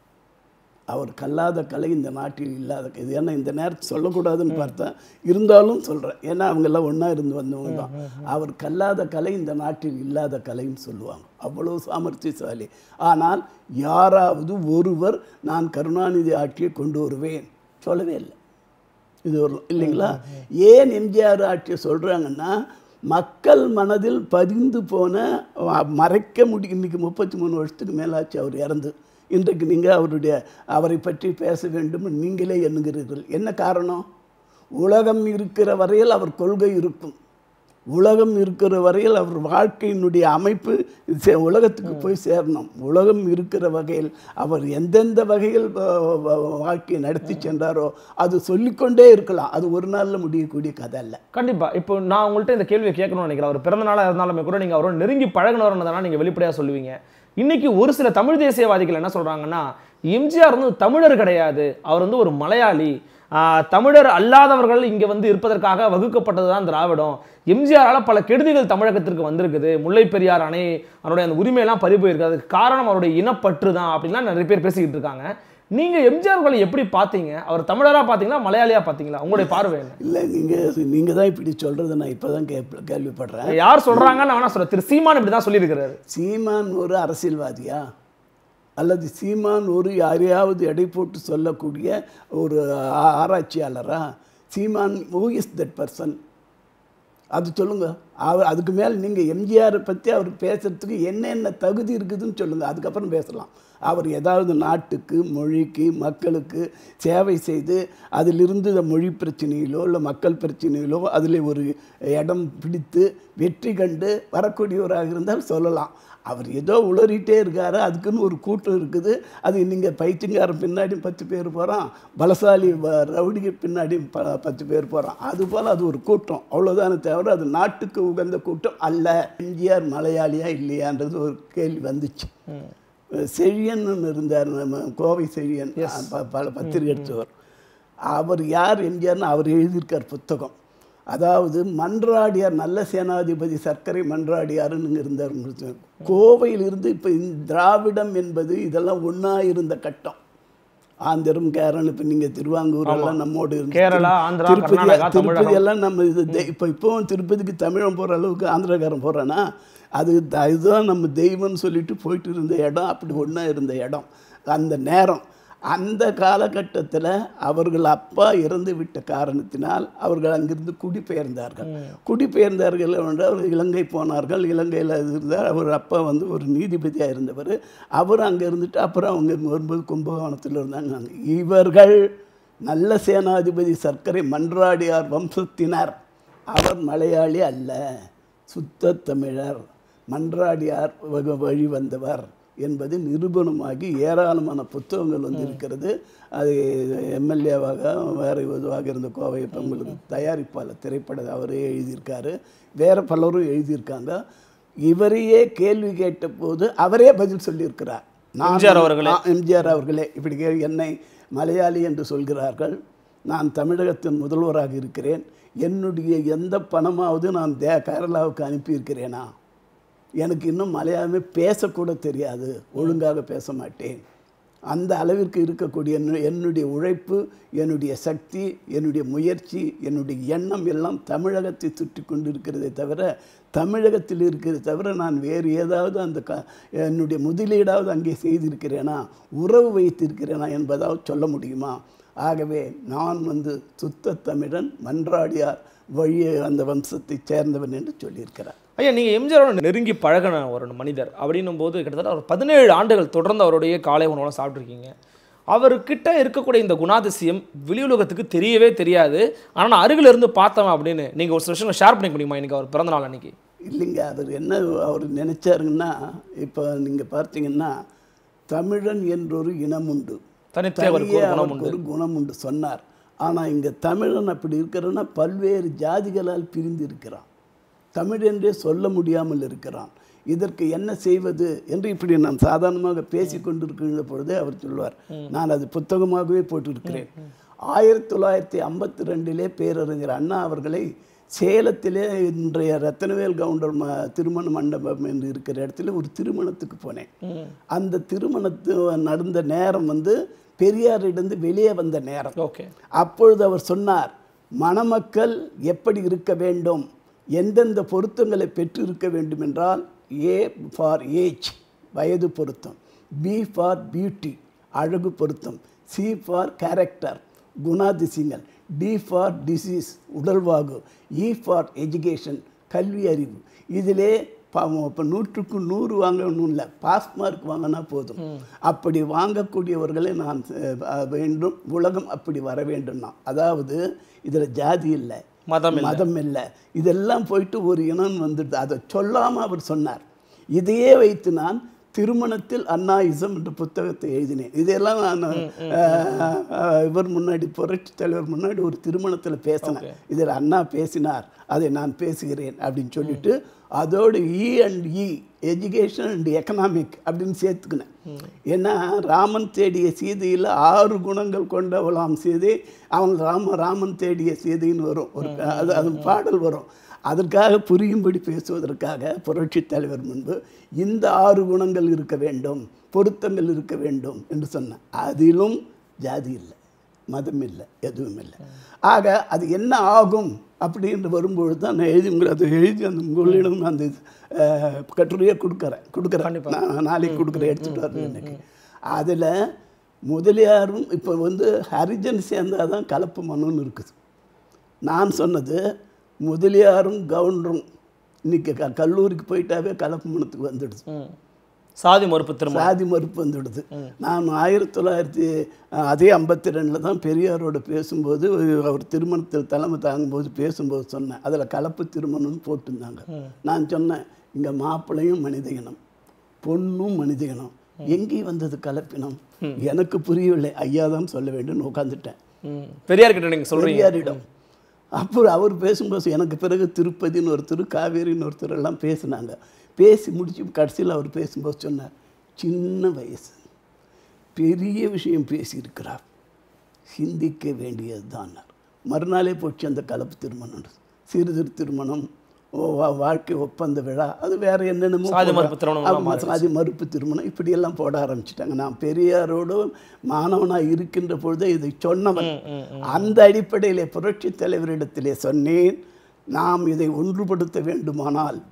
அவர் கல்லாத கலை இந்த நாட்டில் இல்லாத இது. ஏன்னா இந்த நேரத்தை சொல்லக்கூடாதுன்னு பார்த்தேன், இருந்தாலும் சொல்கிறேன், ஏன்னா அவங்கெல்லாம் ஒன்றா இருந்து வந்தவங்க தான். அவர் கல்லாத கலை இந்த நாட்டில் இல்லாத கலைன்னு சொல்லுவாங்க, அவ்வளோ சாமர்த்தியசாலி. ஆனால் யாராவது ஒருவர் நான் கருணாநிதி ஆட்சியை கொண்டு வருவேன் சொல்லவே இல்லை. இது ஒரு இல்லைங்களா? ஏன் எம்ஜிஆர் ஆட்சியை சொல்கிறாங்கன்னா, மக்கள் மனதில் பதிந்து போன மறைக்க முடியும். இன்றைக்கி முப்பத்தி மூணு வருஷத்துக்கு மேலாச்சு அவர் இறந்து. இன்றைக்கு நீங்கள் அவருடைய அவரை பற்றி பேச வேண்டும் நீங்களே எண்ணுகிறீர்கள். என்ன காரணம்? உலகம் இருக்கிற வரையில் அவர் கொள்கை இருக்கும், உலகம் இருக்கிற வரையில் அவர் வாழ்க்கையினுடைய அமைப்பு உலகத்துக்கு போய் சேரணும். உலகம் இருக்கிற வகையில் அவர் எந்தெந்த வகையில் வாழ்க்கையை நடத்தி சென்றாரோ அது சொல்லிக்கொண்டே இருக்கலாம். அது ஒரு நாளில் முடியக்கூடிய கதை இல்லை. கண்டிப்பாக. இப்போ நான் உங்கள்கிட்ட இந்த கேள்வியை கேட்கணும்னு நினைக்கிறேன். அவர் பிறந்த நாளாக இருந்தாலுமே கூட நீங்கள் அவரோட நெருங்கி பழகினவர்னு நீங்கள் வெளிப்படையாக சொல்லுவீங்க. இன்னைக்கு ஒரு சில தமிழ் தேசியவாதிகள் என்ன சொல்கிறாங்கன்னா, எம்ஜிஆர் வந்து தமிழர் கிடையாது, அவர் வந்து ஒரு மலையாளி, தமிழர் அல்லாதவர்கள் இங்கே வந்து இருப்பதற்காக வகுக்கப்பட்டது தான் திராவிடம், எம்ஜிஆரால் பல கெடுதிகள் தமிழகத்திற்கு வந்திருக்குது, முல்லை பெரியார் அணை அவருடைய அந்த உரிமையெல்லாம் பறிபோய் இருக்குது, அதுக்கு காரணம் அவருடைய இனப்பற்று தான் அப்படின்லாம் நிறைய பேர் பேசிக்கிட்டு இருக்காங்க. நீங்கள் எம்ஜிஆர்களை எப்படி பார்த்தீங்க? அவர் தமிழராக பார்த்தீங்களா, மலையாளியாக பார்த்தீங்களா? உங்களுடைய பார்வை என்ன? இல்லை, நீங்கள் நீங்கள் தான் இப்படி சொல்கிறது நான் இப்போ தான் கே கேள்விப்படுறேன். யார் சொல்கிறாங்கன்னு வேணா சொல்கிறேன். திரு சீமான் இப்படி தான் சொல்லியிருக்கிறாரு. சீமான் ஒரு அரசியல்வாதியா அல்லது சீமான் ஒரு யாரையாவது எடை போட்டு சொல்லக்கூடிய ஒரு ஆராய்ச்சியாளரா? Seeman who is that person? அது சொல்லுங்கள். அவர் அதுக்கு மேலே நீங்கள் எம்ஜிஆரை பற்றி அவர் பேசுகிறதுக்கு என்னென்ன தகுதி இருக்குதுன்னு சொல்லுங்கள், அதுக்கப்புறம் பேசலாம். அவர் ஏதாவது நாட்டுக்கு மொழிக்கு மக்களுக்கு சேவை செய்து அதிலிருந்து இந்த மொழி பிரச்சனையிலோ இல்லை மக்கள் பிரச்சனையிலோ அதில் ஒரு இடம் பிடித்து வெற்றி கண்டு வரக்கூடியவராக இருந்தால் சொல்லலாம். அவர் ஏதோ உளறிட்டே இருக்காரு, அதுக்குன்னு ஒரு கூட்டம் இருக்குது. அது நீங்கள் பைத்தியங்காரன் பின்னாடி பத்து பேர் போகிறான், பலசாலி ரவுடிக்கு பின்னாடி ப பத்து பேர் போகிறான். அதுபோல் அது ஒரு கூட்டம், அவ்வளோதானே தவிர அது நாட்டுக்கு உகந்த கூட்டம் அல்ல. எம்ஜிஆர் மலையாளியா இல்லையான்றது ஒரு கேள்வி வந்துச்சு. செழியன் இருந்தார், நம்ம கோவை செழியன், பல பத்திரிகை எடுத்தவர். அவர் யார் எம்ஜிஆர்னு அவர் எழுதியிருக்கார் புத்தகம். அதாவது மன்றாடியார், நல்ல சேனாதிபதி சர்க்கரை மன்றாடியாருன்னு இருந்தார். கோவையில் இருந்து இப்போ திராவிடம் என்பது இதெல்லாம் ஒன்றா இருந்த கட்டம். ஆந்திரம், கேரளா, இப்போ நீங்கள் திருவாங்கூர் எல்லாம் நம்மோடு இருந்து, திருப்பதி திருப்பதி எல்லாம் நம்ம இது இப்போ இப்போவும் திருப்பதிக்கு தமிழன் போகிற அளவுக்கு ஆந்திரக்காரன் போகிறான்னா, அது அதுதான் நம்ம தெய்வம்னு சொல்லிட்டு போயிட்டு இருந்த இடம், அப்படி ஒன்றா இருந்த இடம் அந்த நேரம். அந்த காலகட்டத்தில் அவர்கள் அப்பா இறந்து விட்ட காரணத்தினால் அவர்கள் அங்கிருந்து குடிபெயர்ந்தார்கள். குடிபெயர்ந்தார்கள் என்றால் இலங்கை போனார்கள். இலங்கையில் இருந்தார். அவர் அப்பா வந்து ஒரு நீதிபதியாக இருந்தவர். அவர் அங்கே இருந்துட்டு அப்புறம் அவங்க வரும்போது கும்பகோணத்தில் இருந்தாங்க. இவர்கள் நல்ல சேனாதிபதி சர்க்கரை மன்றாடியார் வம்சத்தினர். அவர் மலையாளி அல்ல, சுத்த தமிழர், மன்றாடியார் வழி வந்தவர் என்பது நிரூபணமாகி ஏராளமான புத்தகங்கள் வந்து இருக்கிறது. அது எம்எல்ஏவாக வேறு இதுவாக இருந்த கோவை உங்களுக்கு தயாரிப்பாளர் திரைப்பட அவரே எழுதியிருக்காரு, வேறு பலரும் எழுதியிருக்காங்க. இவரையே கேள்வி கேட்ட போது அவரே பதில் சொல்லியிருக்கிறார். எம்ஜிஆர் அவர்களே எம்ஜிஆர் அவர்களே இப்படி என்னை மலையாளி என்று சொல்கிறார்கள், நான் தமிழகத்தின் முதல்வராக இருக்கிறேன், என்னுடைய எந்த பணமாவது நான் தே கேரளாவுக்கு அனுப்பியிருக்கிறேனா, எனக்கு இன்னும் மலையாளமே பேசக்கூட தெரியாது, ஒழுங்காக பேச மாட்டேன், அந்த அளவிற்கு இருக்கக்கூடிய என்னுடைய உழைப்பு, என்னுடைய சக்தி, என்னுடைய முயற்சி, என்னுடைய எண்ணம் எல்லாம் தமிழகத்தை சுற்றி கொண்டு இருக்கிறதே தவிர தமிழகத்தில் இருக்கிறது தவிர நான் வேறு ஏதாவது அந்த க என்னுடைய முதலீடாவது அங்கே செய்திருக்கிறேனா, உறவு வைத்திருக்கிறேனா என்பதாவது சொல்ல முடியுமா? ஆகவே நான் வந்து சுத்த தமிழன், மன்றாடியார் வழி அந்த வம்சத்தை சேர்ந்தவன் என்று சொல்லியிருக்கிறார். ஐயா, நீங்கள் எம்ஜிஆரோட நெருங்கி பழகின ஒரு மனிதர் அப்படின்னும் போது கிட்டத்தட்ட ஒரு பதினேழு ஆண்டுகள் தொடர்ந்து அவருடைய காலை உணவெல்லாம் சாப்பிட்ருக்கீங்க. அவர்கிட்ட இருக்கக்கூடிய இந்த குணாதிசயம் வெளியுலகத்துக்கு தெரியவே தெரியாது, ஆனால் அருகில் இருந்து பார்த்தவன் அப்படின்னு நீங்கள் ஒரு சில விஷயங்களை ஷேர் பண்ணிக்க முடியுமா இன்றைக்கி அவர் பிறந்த நாள் அன்றைக்கி? இல்லைங்க, அவர் என்ன அவர் நினைச்சாருங்கன்னா, இப்போ நீங்கள் பார்த்தீங்கன்னா தமிழன் என்றொரு இனம் உண்டு, ஒரு குணம் உண்டு சொன்னார். ஆனால் இங்கே தமிழன் அப்படி இருக்கிறன்னா பல்வேறு ஜாதிகளால் பிரிந்து இருக்கிறான், தமிழ் என்றே சொல்ல முடியாமல் இருக்கிறான். இதற்கு என்ன செய்வது என்று இப்படி நான் சாதாரணமாக பேசி கொண்டிருக்கின்ற பொழுதே அவர் சொல்வார். நான் அது புத்தகமாகவே போட்டிருக்கிறேன். ஆயிரத்தி தொள்ளாயிரத்தி ஐம்பத்தி ரெண்டிலே பேரறிஞர் அண்ணா அவர்களை சேலத்திலே இன்றைய ரத்தனவேல் கவுண்டர் ம திருமண மண்டபம் என்று இருக்கிற இடத்துல ஒரு திருமணத்துக்கு போனேன். அந்த திருமணத்து நடந்த நேரம் வந்து பெரியாரிடந்து வெளியே வந்த நேரம். ஓகே. அப்பொழுது அவர் சொன்னார், மணமக்கள் எப்படி இருக்க வேண்டும், எந்தெந்த பொருத்தங்களை பெற்று இருக்க வேண்டும் என்றால், ஏ ஃபார் ஏஜ் வயது பொருத்தம், பி ஃபார் பியூட்டி அழகு பொருத்தம், சி ஃபார் கேரக்டர் குணாதிசயங்கள், டி ஃபார் டிசீஸ் உடல்வாகு, இ ஃபார் எஜுகேஷன் கல்வி அறிவு. இதிலே இப்போ நூற்றுக்கு நூறு வாங்கணும் இல்லை, பாஸ் மார்க் வாங்கினா போதும். அப்படி வாங்கக்கூடியவர்களை நான் வேண்டும், உலகம் அப்படி வர வேண்டும்னா. அதாவது இதில் ஜாதி இல்லை, மதம் மதம் இல்லை, இதெல்லாம் போயிட்டு ஒரு இனம் வந்துடுது. அதை சொல்லாமல் அவர் சொன்னார். இதையே வைத்து நான் திருமணத்தில் அண்ணாயிசம் என்ற புத்தகத்தை எழுதினேன். இதெல்லாம் நான் இவர் முன்னாடி புரட்சி தலைவர் முன்னாடி ஒரு திருமணத்தில் பேசினேன். இதில் அண்ணா பேசினார், அதை நான் பேசுகிறேன் அப்படின்னு சொல்லிட்டு அதோடு E and E education and economic அப்படின்னு சேர்த்துக்கினேன். ஏன்னா ராமன் தேடிய சீதையில் ஆறு குணங்கள் கொண்டவளாம் சீதை, அவன் ராம ராமன் தேடிய சீதைன்னு வரும், ஒரு அது அது பாடல் வரும். அதற்காக புரியும்படி பேசுவதற்காக புரட்சி தலைவர் முன்பு இந்த ஆறு குணங்கள் இருக்க வேண்டும், பொருத்தங்கள் இருக்க வேண்டும் என்று சொன்னேன். அதிலும் ஜாதி இல்லை, மதம் இல்லை, எதுவும் இல்லை. ஆக அது என்ன ஆகும் அப்படின்னு வரும்பொழுது தான் நான் எழுதி உங்களை அதை எழுதி அந்த உங்களிடம் அந்த கட்டுரையை கொடுக்குறேன் கொடுக்குறேன் நான் நாளைக்கு கொடுக்குறேன், எடுத்துகிட்டு வரேன் எனக்கு. அதில் முதலியாரும் இப்போ வந்து ஹரிஜன் சேர்ந்தால் தான் கலப்பு மனுன்னு இருக்குது. நான் சொன்னது முதலியாரும் கவுண்டரும் இன்னைக்கு க கல்லூரிக்கு போயிட்டாவே கலப்பு மனத்துக்கு வந்துடுது, சாதி மறுப்பு திரும்ப சாதி மறுப்பு வந்துடுது. நான் ஆயிரத்தி தொள்ளாயிரத்தி அதே ஐம்பத்தி ரெண்டில் தான் பெரியாரோடு பேசும்போது அவர் திருமணத்தில் தலைமை தாங்கும்போது பேசும்போது சொன்னேன், அதில் கலப்பு திருமணம்னு போட்டிருந்தாங்க. நான் சொன்னேன், இங்கே மாப்பிள்ளையும் மனித இனம், பொண்ணும் மனித இனம், எங்கேயும் வந்தது கலப்பினம் எனக்கு புரியவில்லை, ஐயா தான் சொல்ல வேண்டும் உட்காந்துட்டேன். பெரியார்கிட்ட நீங்கள் சொல்கிறீங்க? பெரியாரிடம். அப்புறம் அவர் பேசும்போது எனக்கு பிறகு திருப்பதின்னு ஒருத்தர், காவேரின்னு ஒருத்தர் எல்லாம் பேசினாங்க. பேசி முடிச்சு கடைசியில் அவர் பேசும்போது சொன்னார், சின்ன வயசு பெரிய விஷயம் பேசியிருக்கிறார், சிந்திக்க வேண்டியது தான். மறுநாளே போச்சு அந்த கலப்பு திருமணம், சிறு திருமணம், வாழ்க்கை ஒப்பந்த விழா, அது வேறு என்னென்னமோ சாதி மறுப்பு திருமணம் இப்படியெல்லாம் போட ஆரம்பிச்சிட்டாங்க. நான் பெரியாரோடு மாணவனாக இருக்கின்ற பொழுதே இதை சொன்னவன். அந்த அடிப்படையில் புரட்சி தலைவரிடத்திலே சொன்னேன், நாம் இதை ஒன்றுபடுத்த வேண்டுமானால்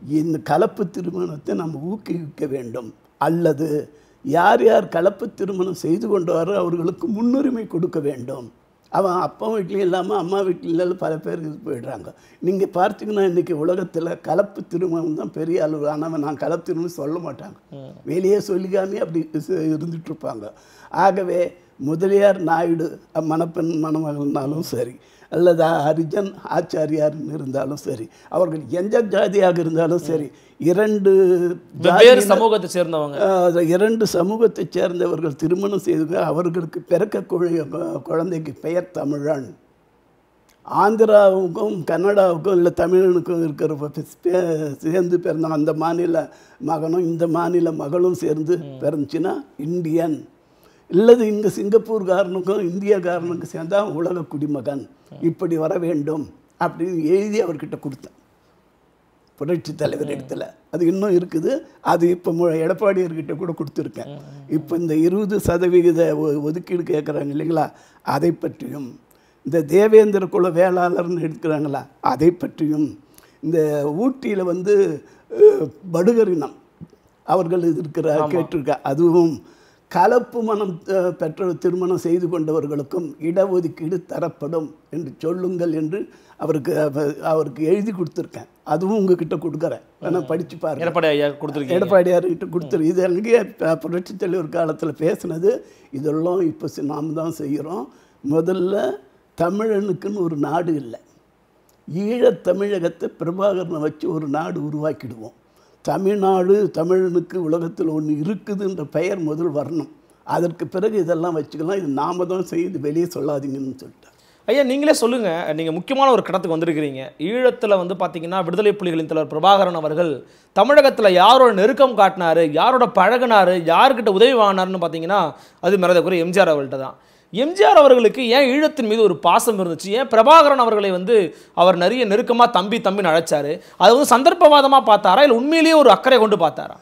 இந்த கலப்பு திருமணத்தை நம்ம ஊக்குவிக்க வேண்டும். அல்லது யார் யார் கலப்பு திருமணம் செய்து கொண்டாரோ அவர்களுக்கு முன்னுரிமை கொடுக்க வேண்டும். அவன் அப்பா வீட்லேயும் இல்லாமல் அம்மா வீட்டில் இல்லாமல் பல பேர் இது போயிடுறாங்க. நீங்கள் பார்த்தீங்கன்னா இன்றைக்கி உலகத்தில் கலப்பு திருமணம் தான் பெரிய அளவு. ஆனால் நான் கலப்பு திருமணம் சொல்ல மாட்டாங்க, வெளியே சொல்லிக்காமே அப்படி இருந்துகிட்ருப்பாங்க. ஆகவே முதலியார் நாயுடு மணப்பெண் மணமகனாலும் சரி, அல்லது ஹரிஜன் ஆச்சாரியார்னு இருந்தாலும் சரி, அவர்கள் எந்த ஜாதியாக இருந்தாலும் சரி, இரண்டு வேறு சமூகத்தை சேர்ந்தவங்க இரண்டு சமூகத்தை சேர்ந்தவர்கள் திருமணம் செய்து அவர்களுக்கு பிறக்க குழந்தைக்கு பெயர் தமிழன். ஆந்திராவுக்கும் கன்னடாவுக்கும் இல்லை தமிழனுக்கும் இருக்கிற சேர்ந்து பிறந்த அந்த மாநில மகனும் இந்த மாநில மகளும் சேர்ந்து பிறந்துச்சுன்னா இந்தியன். இல்லது இங்கே சிங்கப்பூர்காரனுக்கும் இந்தியக்காரனுக்கும் சேர்ந்தா உலக குடிமகன். இப்படி வர வேண்டும் அப்படின்னு எழுதி அவர்கிட்ட கொடுத்தேன் புரட்சி தலைவர் இடத்துல. அது இன்னும் இருக்குது. அது இப்போ எடப்பாடியார்கிட்ட கூட கொடுத்துருக்கேன். இப்போ இந்த இருபது சதவிகித ஒதுக்கீடு கேட்குறாங்க இல்லைங்களா, அதை பற்றியும், இந்த தேவேந்திர குல வேளாளர்னு எடுக்கிறாங்களா அதை பற்றியும், இந்த ஊட்டியில் வந்து படுகரினம் அவர்கள் இருக்கிற கேட்டிருக்க அதுவும், கலப்பு மனம் பெற்ற திருமணம் செய்து கொண்டவர்களுக்கும் இடஒதுக்கீடு தரப்படும் என்று சொல்லுங்கள் என்று அவருக்கு அவருக்கு எழுதி கொடுத்துருக்கேன். அதுவும் உங்ககிட்ட கொடுக்குறேன், வேணா படித்து பாருங்க. எடப்பாடியார் கொடுத்துருக்கேன், எடப்பாடியார்கிட்ட கொடுத்துரு. இது அங்கேயே புரட்சி தலைவர் காலத்தில் பேசுனது. இதெல்லாம் இப்போ நாம் தான் செய்கிறோம். முதல்ல தமிழனுக்குன்னு ஒரு நாடு இல்லை. ஈழத் தமிழகத்தை பிரபாகரனை வச்சு ஒரு நாடு உருவாக்கிடுவோம். தமிழ்நாடு தமிழனுக்கு உலகத்தில் ஒன்று இருக்குதுன்ற பெயர் முதல் வரணும். அதற்கு பிறகு இதெல்லாம் வச்சுக்கலாம். இது நாம தான் செய்து வெளியே சொல்லாதீங்கன்னு சொல்லிட்டேன். ஐயா நீங்களே சொல்லுங்கள், நீங்கள் முக்கியமான ஒரு கடத்துக்கு வந்திருக்கிறீங்க. ஈழத்தில் வந்து பார்த்தீங்கன்னா விடுதலை புலிகளின் தலைவர் பிரபாகரன் அவர்கள் தமிழகத்தில் யாரோட நெருக்கம் காட்டினார், யாரோட பழகினார், யார்கிட்ட உதவி வாங்கினார்னு பார்த்தீங்கன்னா அது மரியாதைக்குரிய எம்ஜிஆர் அவர்கள்ட்ட தான். எம்ஜிஆர் அவர்களுக்கு ஏன் ஈழத்தின் மீது ஒரு பாசம் இருந்துச்சு? ஏன் பிரபாகரன் அவர்களை வந்து அவர் நிறைய நெருக்கமாக தம்பி தம்பின்னு அழைச்சாரு? அதை வந்து சந்தர்ப்பவாதமாக பார்த்தாரா, இல்லை உண்மையிலேயே ஒரு அக்கறை கொண்டு பார்த்தாரா?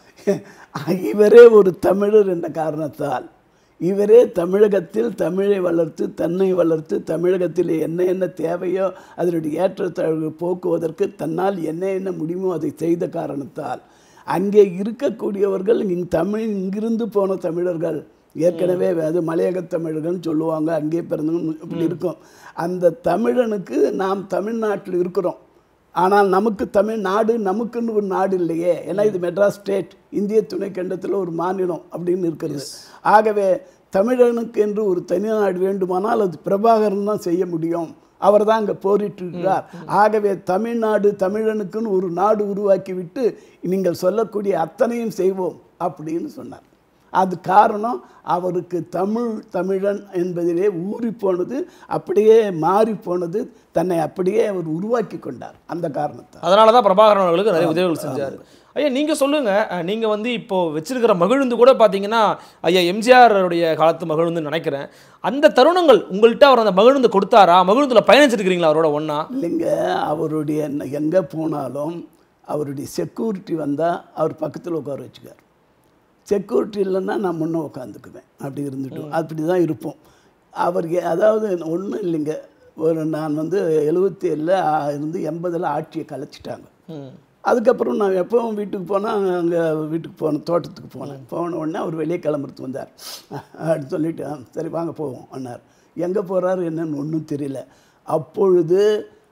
இவரே ஒரு தமிழர் என்ற காரணத்தால், இவரே தமிழகத்தில் தமிழை வளர்த்து தன்னை வளர்த்து தமிழகத்தில் என்ன என்ன தேவையோ அதனுடைய ஏற்றத்தாழ்வு போக்குவதற்கு தன்னால் என்ன என்ன முடியுமோ அதை செய்த காரணத்தால் அங்கே இருக்கக்கூடியவர்கள் இங்கே தமிழ் இங்கிருந்து போன தமிழர்கள் ஏற்கனவே அது மலையக தமிழர்கள்னு சொல்லுவாங்க, அங்கே பிறந்தவங்க இப்படி இருக்கும். அந்த தமிழனுக்கு நாம் தமிழ்நாட்டில் இருக்கிறோம், ஆனால் நமக்கு தமிழ்நாடு நமக்குன்னு ஒரு நாடு இல்லையே. ஏன்னா இது மெட்ராஸ் ஸ்டேட், இந்திய துணைக்கண்டத்தில் ஒரு மாநிலம் அப்படின்னு இருக்கிறது. ஆகவே தமிழனுக்கு என்று ஒரு தனிநாடு வேண்டுமானால் அது பிரபாகரன் தான் செய்ய முடியும். அவர் தான் அங்கே போரிட்டு இருக்கிறார். ஆகவே தமிழ்நாடு தமிழனுக்குன்னு ஒரு நாடு உருவாக்கி விட்டு நீங்கள் சொல்லக்கூடிய அத்தனையும் செய்வோம் அப்படின்னு சொன்னார். அது காரணம் அவருக்கு தமிழ் தமிழன் என்பதிலே ஊறி போனது, அப்படியே மாறி போனது, தன்னை அப்படியே அவர் உருவாக்கி கொண்டார். அந்த காரணத்தை அதனால தான் பிரபாகரன் அவர்களுக்கு நிறைய உதவிகள் செஞ்சார். ஐயா நீங்கள் சொல்லுங்கள், நீங்கள் வந்து இப்போது வச்சிருக்கிற மகிழ்ந்து கூட பார்த்தீங்கன்னா ஐயா எம்ஜிஆருடைய காலத்து மகிழ்ந்துன்னு நினைக்கிறேன். அந்த தருணங்கள் உங்கள்கிட்ட அவர் அந்த மகிழ்ந்து கொடுத்தாரா? மகிழ்ந்தில் பயணிச்சிருக்கிறீங்களா அவரோட ஒன்றா? இல்லைங்க, அவருடைய எங்கே போனாலும் அவருடைய செக்யூரிட்டி வந்தால் அவர் பக்கத்தில் உட்கார வச்சுக்கார். செக்யூரிட்டி இல்லைன்னா நான் முன்னே உட்காந்துக்குவேன். அப்படி இருந்துட்டோம், அப்படி தான் இருப்போம். அவர் அதாவது ஒன்றும் இல்லைங்க, ஒரு நான் வந்து எழுபத்தி ஏழில் இருந்து எண்பதில் ஆட்சியை கலைச்சிட்டாங்க. அதுக்கப்புறம் நான் எப்பவும் வீட்டுக்கு போனால் அங்கே வீட்டுக்கு போனேன், தோட்டத்துக்கு போனேன். போன உடனே அவர் வெளியே கிளம்புறதுக்கு வந்தார். அப்படின்னு சொல்லிட்டு சரி வாங்க போவோம் அண்ணார். எங்கே போகிறாரு என்னன்னு ஒன்றும் தெரியல. அப்பொழுது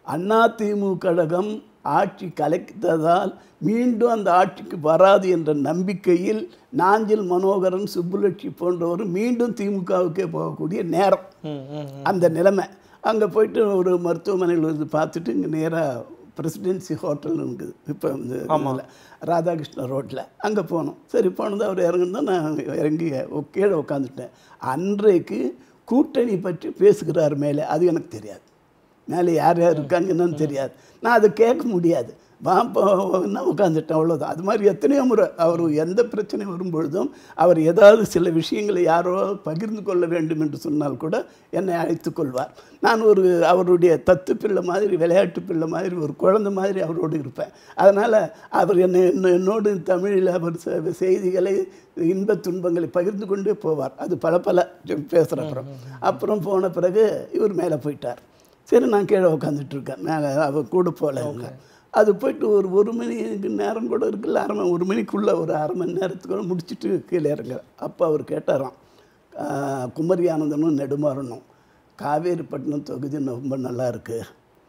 அதிமுக கழகம் ஆட்சி கலைத்ததால் மீண்டும் அந்த ஆட்சிக்கு வராது என்ற நம்பிக்கையில் நாஞ்சில் மனோகரன், சுப்புலட்சுமி போன்றவர் மீண்டும் திமுகவுக்கே போகக்கூடிய நேரம், அந்த நிலைமை. அங்கே போயிட்டு ஒரு மருத்துவமனையில் வந்து பார்த்துட்டு இங்கே நேராக பிரசிடென்சி ஹோட்டல் இருக்குது இப்போ இந்த ராதாகிருஷ்ண ரோட்டில், அங்கே போனோம். சரி போனது அவர் இறங்குதான் நான் இறங்கி கீழே உட்காந்துட்டேன். அன்றைக்கு கூட்டணி பற்றி பேசுகிறார் மேலே, அது எனக்கு தெரியாது. மேலே யார் யார் இருக்காங்க என்னன்னு தெரியாது. நான் அதை கேட்க முடியாது. வாப்பா உட்காந்துட்டேன், அவ்வளோதான். அது மாதிரி எத்தனையோ முறை அவர் எந்த பிரச்சனை வரும்பொழுதும் அவர் ஏதாவது சில விஷயங்களை யாரோ பகிர்ந்து கொள்ள வேண்டும் என்று சொன்னால் கூட என்னை அழைத்து கொள்வார். நான் ஒரு அவருடைய தத்து பிள்ளை மாதிரி, விளையாட்டு பிள்ளை மாதிரி, ஒரு குழந்தை மாதிரி அவரோடு இருப்பேன். அதனால் அவர் என்னை என்னோடு தமிழில் அவர் செய்திகளை, இன்ப துன்பங்களை பகிர்ந்து கொண்டே போவார். அது பல பல பேசுகிற அப்புறம் அப்புறம் போன பிறகு இவர் மேலே போயிட்டார். சரி நான் கீழே உட்காந்துட்ருக்கேன், மேலே அவர் கூட போகல. அது போய்ட்டு ஒரு ஒரு மணிக்கு நேரம் கூட இருக்குல்ல, அரை மணி ஒரு மணிக்குள்ளே ஒரு அரை மணி நேரத்துக்குள்ள முடிச்சுட்டு கீழே இறங்க. அப்போ அவர் கேட்டாராம், குமரி ஆனந்தனும் நெடுமாறனும், காவேரிப்பட்டினம் தொகுதி ரொம்ப நல்லா இருக்குது,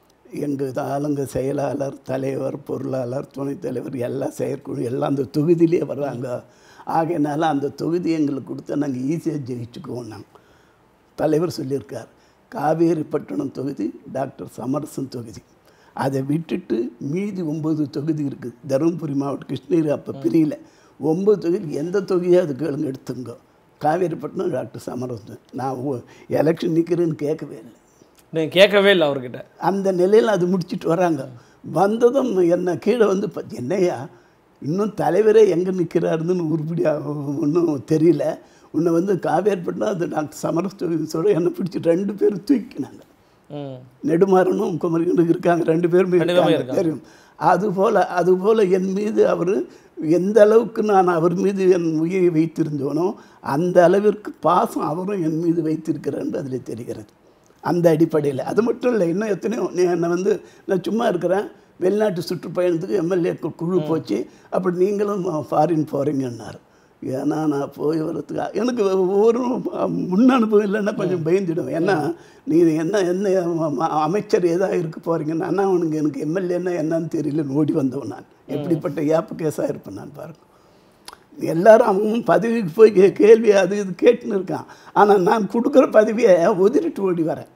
எங்கள் ஆளுங்க செயலாளர், தலைவர், பொருளாளர், துணைத் தலைவர் எல்லாம் செயற்குழு எல்லாம் அந்த தொகுதியிலே வர்றாங்க, ஆகையினால அந்த தொகுதி எங்களுக்கு கொடுத்தா நாங்கள் ஈஸியாக ஜெயிச்சுக்குவோம். நாங்கள் தலைவர் சொல்லியிருக்கார், காவேரிப்பட்டினம் தொகுதி டாக்டர் சமரசம் தொகுதி, அதை விட்டுட்டு மீதி ஒம்பது தொகுதி இருக்குது. தருமபுரி மாவட்டம் கிருஷ்ணகிரி அப்போ பிரியல, ஒம்பது தொகுதி எந்த தொகுதியாக அது கேளுங்க எடுத்துங்க, காவேரிப்பட்டினம் டாக்டர் சமரசம். நான் எலெக்ஷன் நிற்கிறேன்னு கேட்கவே இல்லை, நீங்கள் கேட்கவே இல்லை அவர்கிட்ட. அந்த நிலையில் அது முடிச்சுட்டு வராங்க. வந்ததும் என்ன கீழே வந்து என்னையா இன்னும் தலைவரே எங்கே நிற்கிறாருன்னு உருப்படியாக ஒன்றும் தெரியல, உன்னை வந்து காவேரிப்பட்டினம் அது டாக்டர் சமரசம் தொகுதி சொல்ல என்னை பிடிச்சி ரெண்டு பேரும் தூக்கினாங்க. நெடுமாறனும் குமரியும் இருக்காங்க, ரெண்டு பேருமே தெரியும். அதுபோல் அதுபோல் என் மீது அவர் எந்த அளவுக்கு நான் அவர் மீது என் உயிரை வைத்திருந்தோனோ அந்த அளவிற்கு பாசம் அவரும் என் மீது வைத்திருக்கிறார் என்று அதில் தெரிகிறது. அந்த அடிப்படையில் அது மட்டும் இல்லை, இன்னும் எத்தனையோ நீ என்னை வந்து நான் சும்மா இருக்கிறேன், வெளிநாட்டு சுற்றுப்பயணத்துக்கு எம்எல்ஏ குழு போச்சு, அப்படி நீங்களும் ஃபாரின் போகிறீங்கன்னார். ஏன்னா நான் போய் வரத்துக்கு எனக்கு ஒவ்வொரு முன் அனுபவம் இல்லைன்னா கொஞ்சம் பயந்துடும். ஏன்னா நீங்கள் என்ன என்ன அமைச்சர் எதாக இருக்க போகிறீங்கன்னா, ஆனால் அவனுக்கு எனக்கு எம்எல்ஏன்னா என்னன்னு தெரியலன்னு ஓடி வந்தவன் நான். எப்படிப்பட்ட ஏப்பு கேஸாக இருப்பேன் நான் பாருங்க. எல்லாரும் அவன் பதவிக்கு போய் கே கேள்வி அது இது கேட்டுன்னு இருக்கான், ஆனால் நான் கொடுக்குற பதவியை ஒதிரிட்டு ஓடி வரேன்.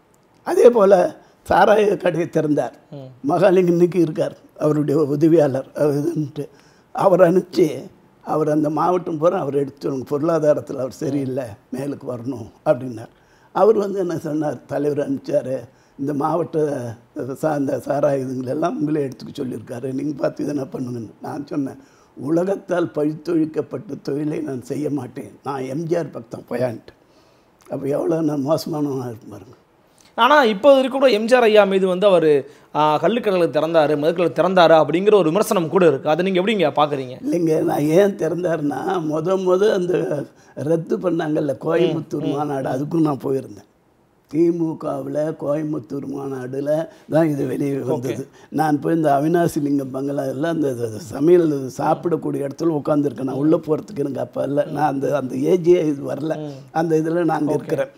அதே போல் சாராய கடையை திறந்தார், மகாலிங்கம் இன்னைக்கு இருக்கார் அவருடைய உதவியாளர் இதுன்ட்டு, அவர் அனுப்பிச்சு அவர் அந்த மாவட்டம் போகிற அவர் எடுத்து பொருளாதாரத்தில் அவர் சரியில்லை, மேலுக்கு வரணும் அப்படின்னார். அவர் வந்து என்ன சொன்னார், தலைவர் அனுப்பிச்சார், இந்த மாவட்ட சா இந்த சாராய இதுங்களெல்லாம் உங்களே எடுத்துக்க சொல்லியிருக்காரு, நீங்கள் பார்த்து இதை என்ன பண்ணுங்கன்னு. நான் சொன்னேன், உலகத்தால் பழித்தொழிக்கப்பட்ட தொழிலை நான் செய்ய மாட்டேன், நான் எம்ஜிஆர் பக்தம் போயான்ட்டு. அப்போ எவ்வளோ நான் மோசமானவனாக இருப்பேன் பாருங்க. ஆனால் இப்போ வரைக்கும் கூட எம்ஜிஆர் ஐயா மீது வந்து அவர் கள்ளுக்கடலை திறந்தாரு, மதுக்கடலை திறந்தாரு அப்படிங்கிற ஒரு விமர்சனம் கூட இருக்குது. அதை நீங்கள் எப்படிங்க பார்க்குறீங்க? இல்லைங்க, நான் ஏன் திறந்தாருன்னா முத முத அந்த ரத்து பண்ணாங்கல்ல கோயம்புத்தூர் மாநாடு, அதுக்கும் நான் போயிருந்தேன். திமுகவில் கோயம்புத்தூர் மாநாடில் தான் இது வெளியே வந்தது. நான் போய் இந்த அவினாசி லிங்கம் பங்களாவில் அந்த சமையல் சாப்பிடக்கூடிய இடத்துல உட்காந்துருக்கேன். நான் உள்ளே போகிறதுக்கு எனக்கு அப்போ இல்லை, நான் அந்த அந்த ஏஜே இது வரல, அந்த இதில் நாங்கள் இருக்கிறேன்.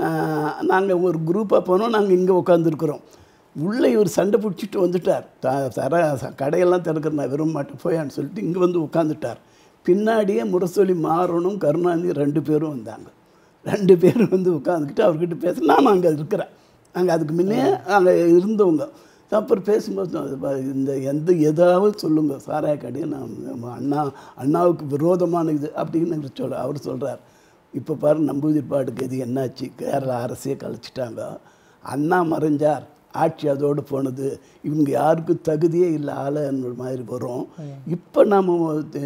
நாங்கள் ஒரு குரூப்பாக போனோம், நாங்கள் இங்கே உட்காந்துருக்குறோம். உள்ளே இவர் சண்டை பிடிச்சிட்டு வந்துட்டார், த தர கடையெல்லாம் திறக்கிற நான் விரும்ப மாட்டேன் போயான்னு சொல்லிட்டு இங்கே வந்து உட்காந்துட்டார். பின்னாடியே முரசொலி மாறனும் கருணாநிதி ரெண்டு பேரும் வந்தாங்க. ரெண்டு பேரும் வந்து உட்காந்துக்கிட்டு அவர்கிட்ட பேச நான் அங்கே இருக்கிறேன். நாங்கள் அதுக்கு முன்னே அங்கே இருந்தவங்க. அப்புறம் பேசும்போது இந்த எந்த ஏதாவது சொல்லுங்க, சாராய கடையை நான் அண்ணா அண்ணாவுக்கு விரோதமான இது அப்படின்னு சொல்ல அவர் சொல்கிறார். இப்போ பாரு நம்பூதிரிப்பாடுக்கு இது என்னாச்சு, கேரளா அரசே கழிச்சிட்டாங்க, அண்ணா மறைஞ்சார், ஆட்சி அதோடு போனது, இவங்க யாருக்கும் தகுதியே இல்லை ஆளுன்ற மாதிரி வரும். இப்போ நம்ம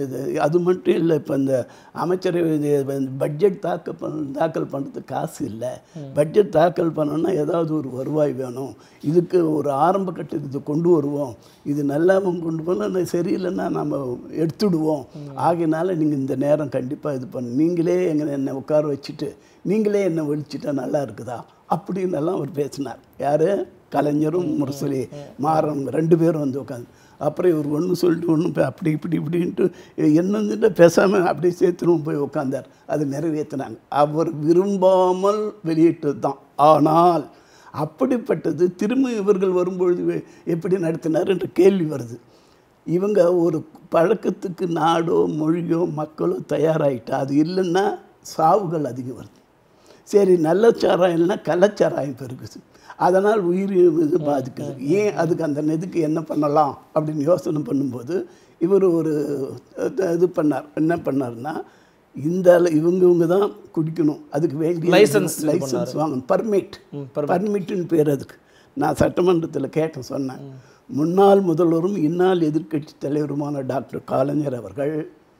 அது மட்டும் இல்லை, இப்போ இந்த அமைச்சரவை பட்ஜெட் தாக்கல் பண்ண தாக்கல் பண்ணுறதுக்கு காசு இல்லை, பட்ஜெட் தாக்கல் பண்ணோன்னா ஏதாவது ஒரு வருவாய் வேணும், இதுக்கு ஒரு ஆரம்ப கட்டத்தை கொண்டு வருவோம், இது நல்லாமல் கொண்டு போனால் சரியில்லைன்னா நம்ம எடுத்துடுவோம், ஆகையினால நீங்கள் இந்த நேரம் கண்டிப்பாக இது பண்ண, நீங்களே எங்களை என்னை உட்கார வச்சுட்டு நீங்களே என்னை ஒழிச்சிட்டா நல்லா இருக்குதா அப்படின்னு எல்லாம் அவர் பேசினார். யார்? கலைஞரும் முரசொலி மாறன் ரெண்டு பேரும் வந்து உட்காந்து. அப்புறம் இவர் ஒன்று சொல்லிட்டு ஒன்று அப்படி இப்படி இப்படின்ட்டு என்னந்துட்டு பேசாமல் அப்படியே சேர்த்துணும் போய் உட்காந்தார். அது நிறைவேற்றினாங்க. அவர் விரும்பாமல் வெளியிட்டது தான். ஆனால் அப்படிப்பட்டது திரும்ப இவர்கள் வரும்பொழுது எப்படி நடத்தினார் என்ற கேள்வி வருது. இவங்க ஒரு பழக்கத்துக்கு நாடோ மொழியோ மக்களோ தயாராகிட்டா அது இல்லைன்னா சாவுகள் அதிகம் வருது. சரி, நல்ல சாராயம் இல்லைன்னா கள்ளச்சாராயம் பெருகுது, அதனால் உயிர் இது பாதிக்குது. ஏன் அதுக்கு அந்த நெதுக்கு என்ன பண்ணலாம் அப்படின்னு யோசனை பண்ணும்போது இவர் ஒரு இது பண்ணார். என்ன பண்ணார்னா, இந்த இவங்க இவங்க தான் குடிக்கணும், அதுக்கு வேண்டிய லைசன்ஸ் லைசன்ஸ் வாங்கணும், பர்மிட் பர்மிட்டுன்னு பேர். அதுக்கு நான் சட்டமன்றத்தில் கேட்க சொன்னேன். முன்னாள் முதல்வரும் இந்நாள் எதிர்க்கட்சி தலைவருமான டாக்டர் கலைஞர் அவர்கள்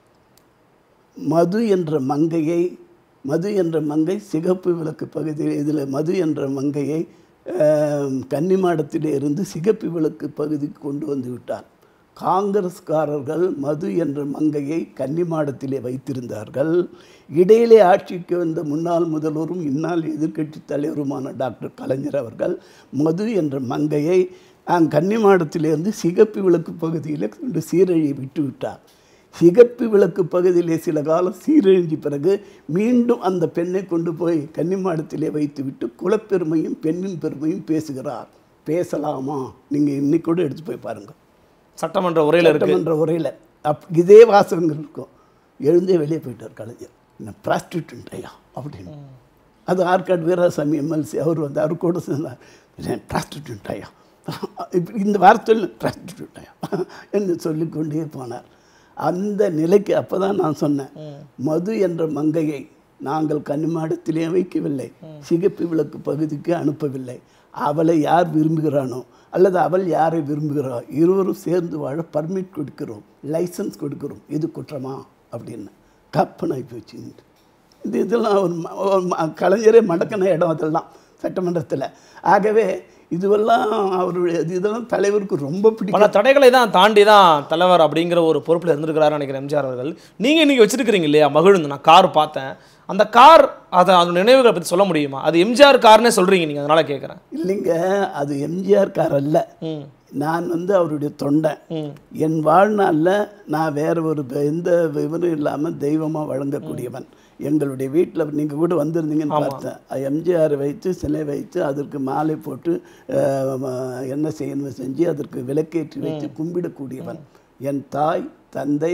மது என்ற மங்கையை மது என்ற மங்கை சிகப்பு விளக்கு பகுதியில் இதில் மது என்ற மங்கையை கன்னிமாடத்திலே இருந்து சிகப்பு விளக்கு பகுதிக்கு கொண்டு வந்து விட்டார். காங்கிரஸ்காரர்கள் மது என்ற மங்கையை கன்னிமாடத்திலே வைத்திருந்தார்கள். இடையிலே ஆட்சிக்கு வந்த முன்னாள் முதல்வரும் இந்நாள் எதிர்க்கட்சி தலைவருமான டாக்டர் கலைஞர் அவர்கள் மது என்ற மங்கையை அங்கே கன்னிமாடத்திலேருந்து சிகப்பு விளக்கு பகுதியில் கொண்டு சீரழியை விட்டு விட்டார். சிகப்பு விளக்கு பகுதியிலே சில காலம் சீரழிஞ்ச பிறகு மீண்டும் அந்த பெண்ணை கொண்டு போய் கன்னிமாடத்திலே வைத்து விட்டு குலப்பெருமையும் பெண்ணின் பெருமையும் பேசுகிறார். பேசலாமா? நீங்கள் இன்னைக்கு கூட எடுத்து போய் பாருங்கள். சட்டமன்ற உரையில் சட்டமன்ற உரையில் அப் இதே வாசகங்கள் இருக்கும். எழுந்தே வெளியே போயிட்டார் கலைஞர். என்ன ப்ராஸ்டியூட்டையா அப்படின்னு. அது ஆற்காடு வீராசாமி எம்எல்சி அவர் வந்து அவர் கூட சொன்னார், ப்ராஸ்டியூட்டையா இப்படி இந்த வார்த்தையில் ப்ராஸ்டியூட்டையா என்று சொல்லிக்கொண்டே போனார். அந்த நிலைக்கு அப்போ தான் நான் சொன்னேன், மது என்ற மங்கையை நாங்கள் கன்னிமாடத்திலே வைக்கவில்லை, சிகப்பு விளக்கு பகுதிக்கு அனுப்பவில்லை. அவளை யார் விரும்புகிறானோ அல்லது அவள் யாரை விரும்புகிறாள், இருவரும் சேர்ந்து வாழ பர்மிட் கொடுக்கிறோம், லைசன்ஸ் கொடுக்கிறோம், இது குற்றமா அப்படின்னு கப்பனாகி போச்சு. இது இதெல்லாம் ஒரு கலைஞரே மடக்கின இடம் அதெல்லாம் சட்டமன்றத்தில். ஆகவே இதுவெல்லாம் அவருடைய இதெல்லாம் தலைவருக்கு ரொம்ப பிடிக்கும். பல தடைகளை தான் தாண்டி தான் தலைவர் அப்படிங்கிற ஒரு பொறுப்பில் இருந்திருக்கிறாரு நினைக்கிறேன் எம்ஜிஆர் அவர்கள். நீங்கள் இன்றைக்கி வச்சுருக்கிறீங்க இல்லையா மகிழ்ந்து, நான் கார் பார்த்தேன், அந்த கார் அதை அதோட நினைவுகளை பற்றி சொல்ல முடியுமா? அது எம்ஜிஆர் கார்னே சொல்கிறீங்க நீங்கள், அதனால் கேட்குறேன். இல்லைங்க, அது எம்ஜிஆர் கார் அல்ல. நான் வந்து அவருடைய தொண்டை. என் வாழ்நாளில் நான் வேற ஒரு எந்த விவரம் இல்லாமல் தெய்வமாக வழங்கக்கூடியவன். எங்களுடைய வீட்டில் நீங்கள் கூட வந்திருந்தீங்கன்னு பார்த்தேன். எம்ஜிஆர் வைத்து சிலை வைத்து அதற்கு மாலை போட்டு என்ன செய்யணும் செஞ்சு அதற்கு விளக்கேற்றி வைத்து கும்பிடக்கூடியவன். என் தாய், தந்தை,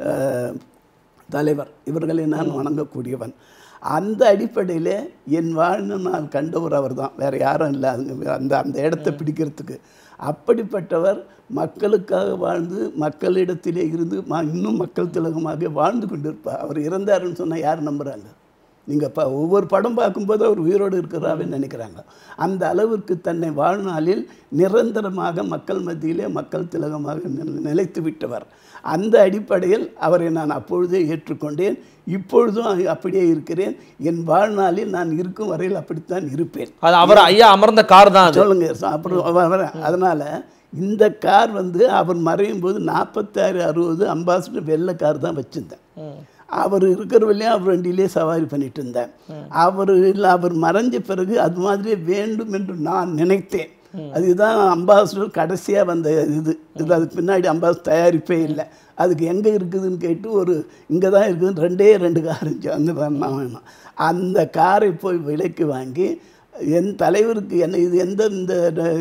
தலைவர் இவர்களை நான் வணங்கக்கூடியவன். அந்த அடிப்படையில் என் வாழ்நாள் நான் கண்டவர் அவர் தான், வேறு யாரும் இல்லை அந்த அந்த இடத்த பிடிக்கிறதுக்கு. அப்படிப்பட்டவர் மக்களுக்காக வாழ்ந்து மக்களிடத்திலே இருந்து இன்னும் மக்கள் திலகமாக வாழ்ந்து கொண்டிருப்பார். அவர் இறந்தாருன்னு சொன்னால் யார் நம்புகிறாங்க? நீங்கள் இப்போ ஒவ்வொரு படம் பார்க்கும்போது அவர் உயிரோடு இருக்கிறாருன்னு நினைக்கிறாங்க. அந்த அளவிற்கு தன்னை வாழ்நாளில் நிரந்தரமாக மக்கள் மத்தியிலே மக்கள் திலகமாக நிலைத்து விட்டவர். அந்த அடிப்படையில் அவரை நான் அப்பொழுதே ஏற்றுக்கொண்டேன். இப்பொழுதும் அப்படியே இருக்கிறேன். என் வாழ்நாளில் நான் இருக்கும் வரையில் அப்படித்தான் இருப்பேன். அது அவர் ஐயா அமர்ந்த கார் தான் சொல்லுங்க. அப்புறம் அதனால் இந்த கார் வந்து அவர் மறையும் போது நாற்பத்தாறு அறுபது அம்பாசிடர் வெள்ளை கார் தான் வச்சுருந்தேன். அவர் இருக்கிறவரையும் அவர் வண்டியிலே சவாரி பண்ணிட்டு இருந்தேன். அவர் இல்லை அவர் மறைஞ்ச பிறகு அது மாதிரியே வேண்டும் என்று நான் நினைத்தேன். அதுதான் அம்பாசிடர் கடைசியாக வந்த இது இது அதுக்கு பின்னாடி அம்பாசிடர் தயாரிப்பே இல்லை. அதுக்கு எங்கே இருக்குதுன்னு கேட்டு ஒரு இங்கே தான் இருக்குதுன்னு ரெண்டே ரெண்டு கார் இருந்துச்சு. அந்த வேணும் அந்த காரை போய் விலைக்கு வாங்கி என் தலைவருக்கு என்ன இது எந்த இந்த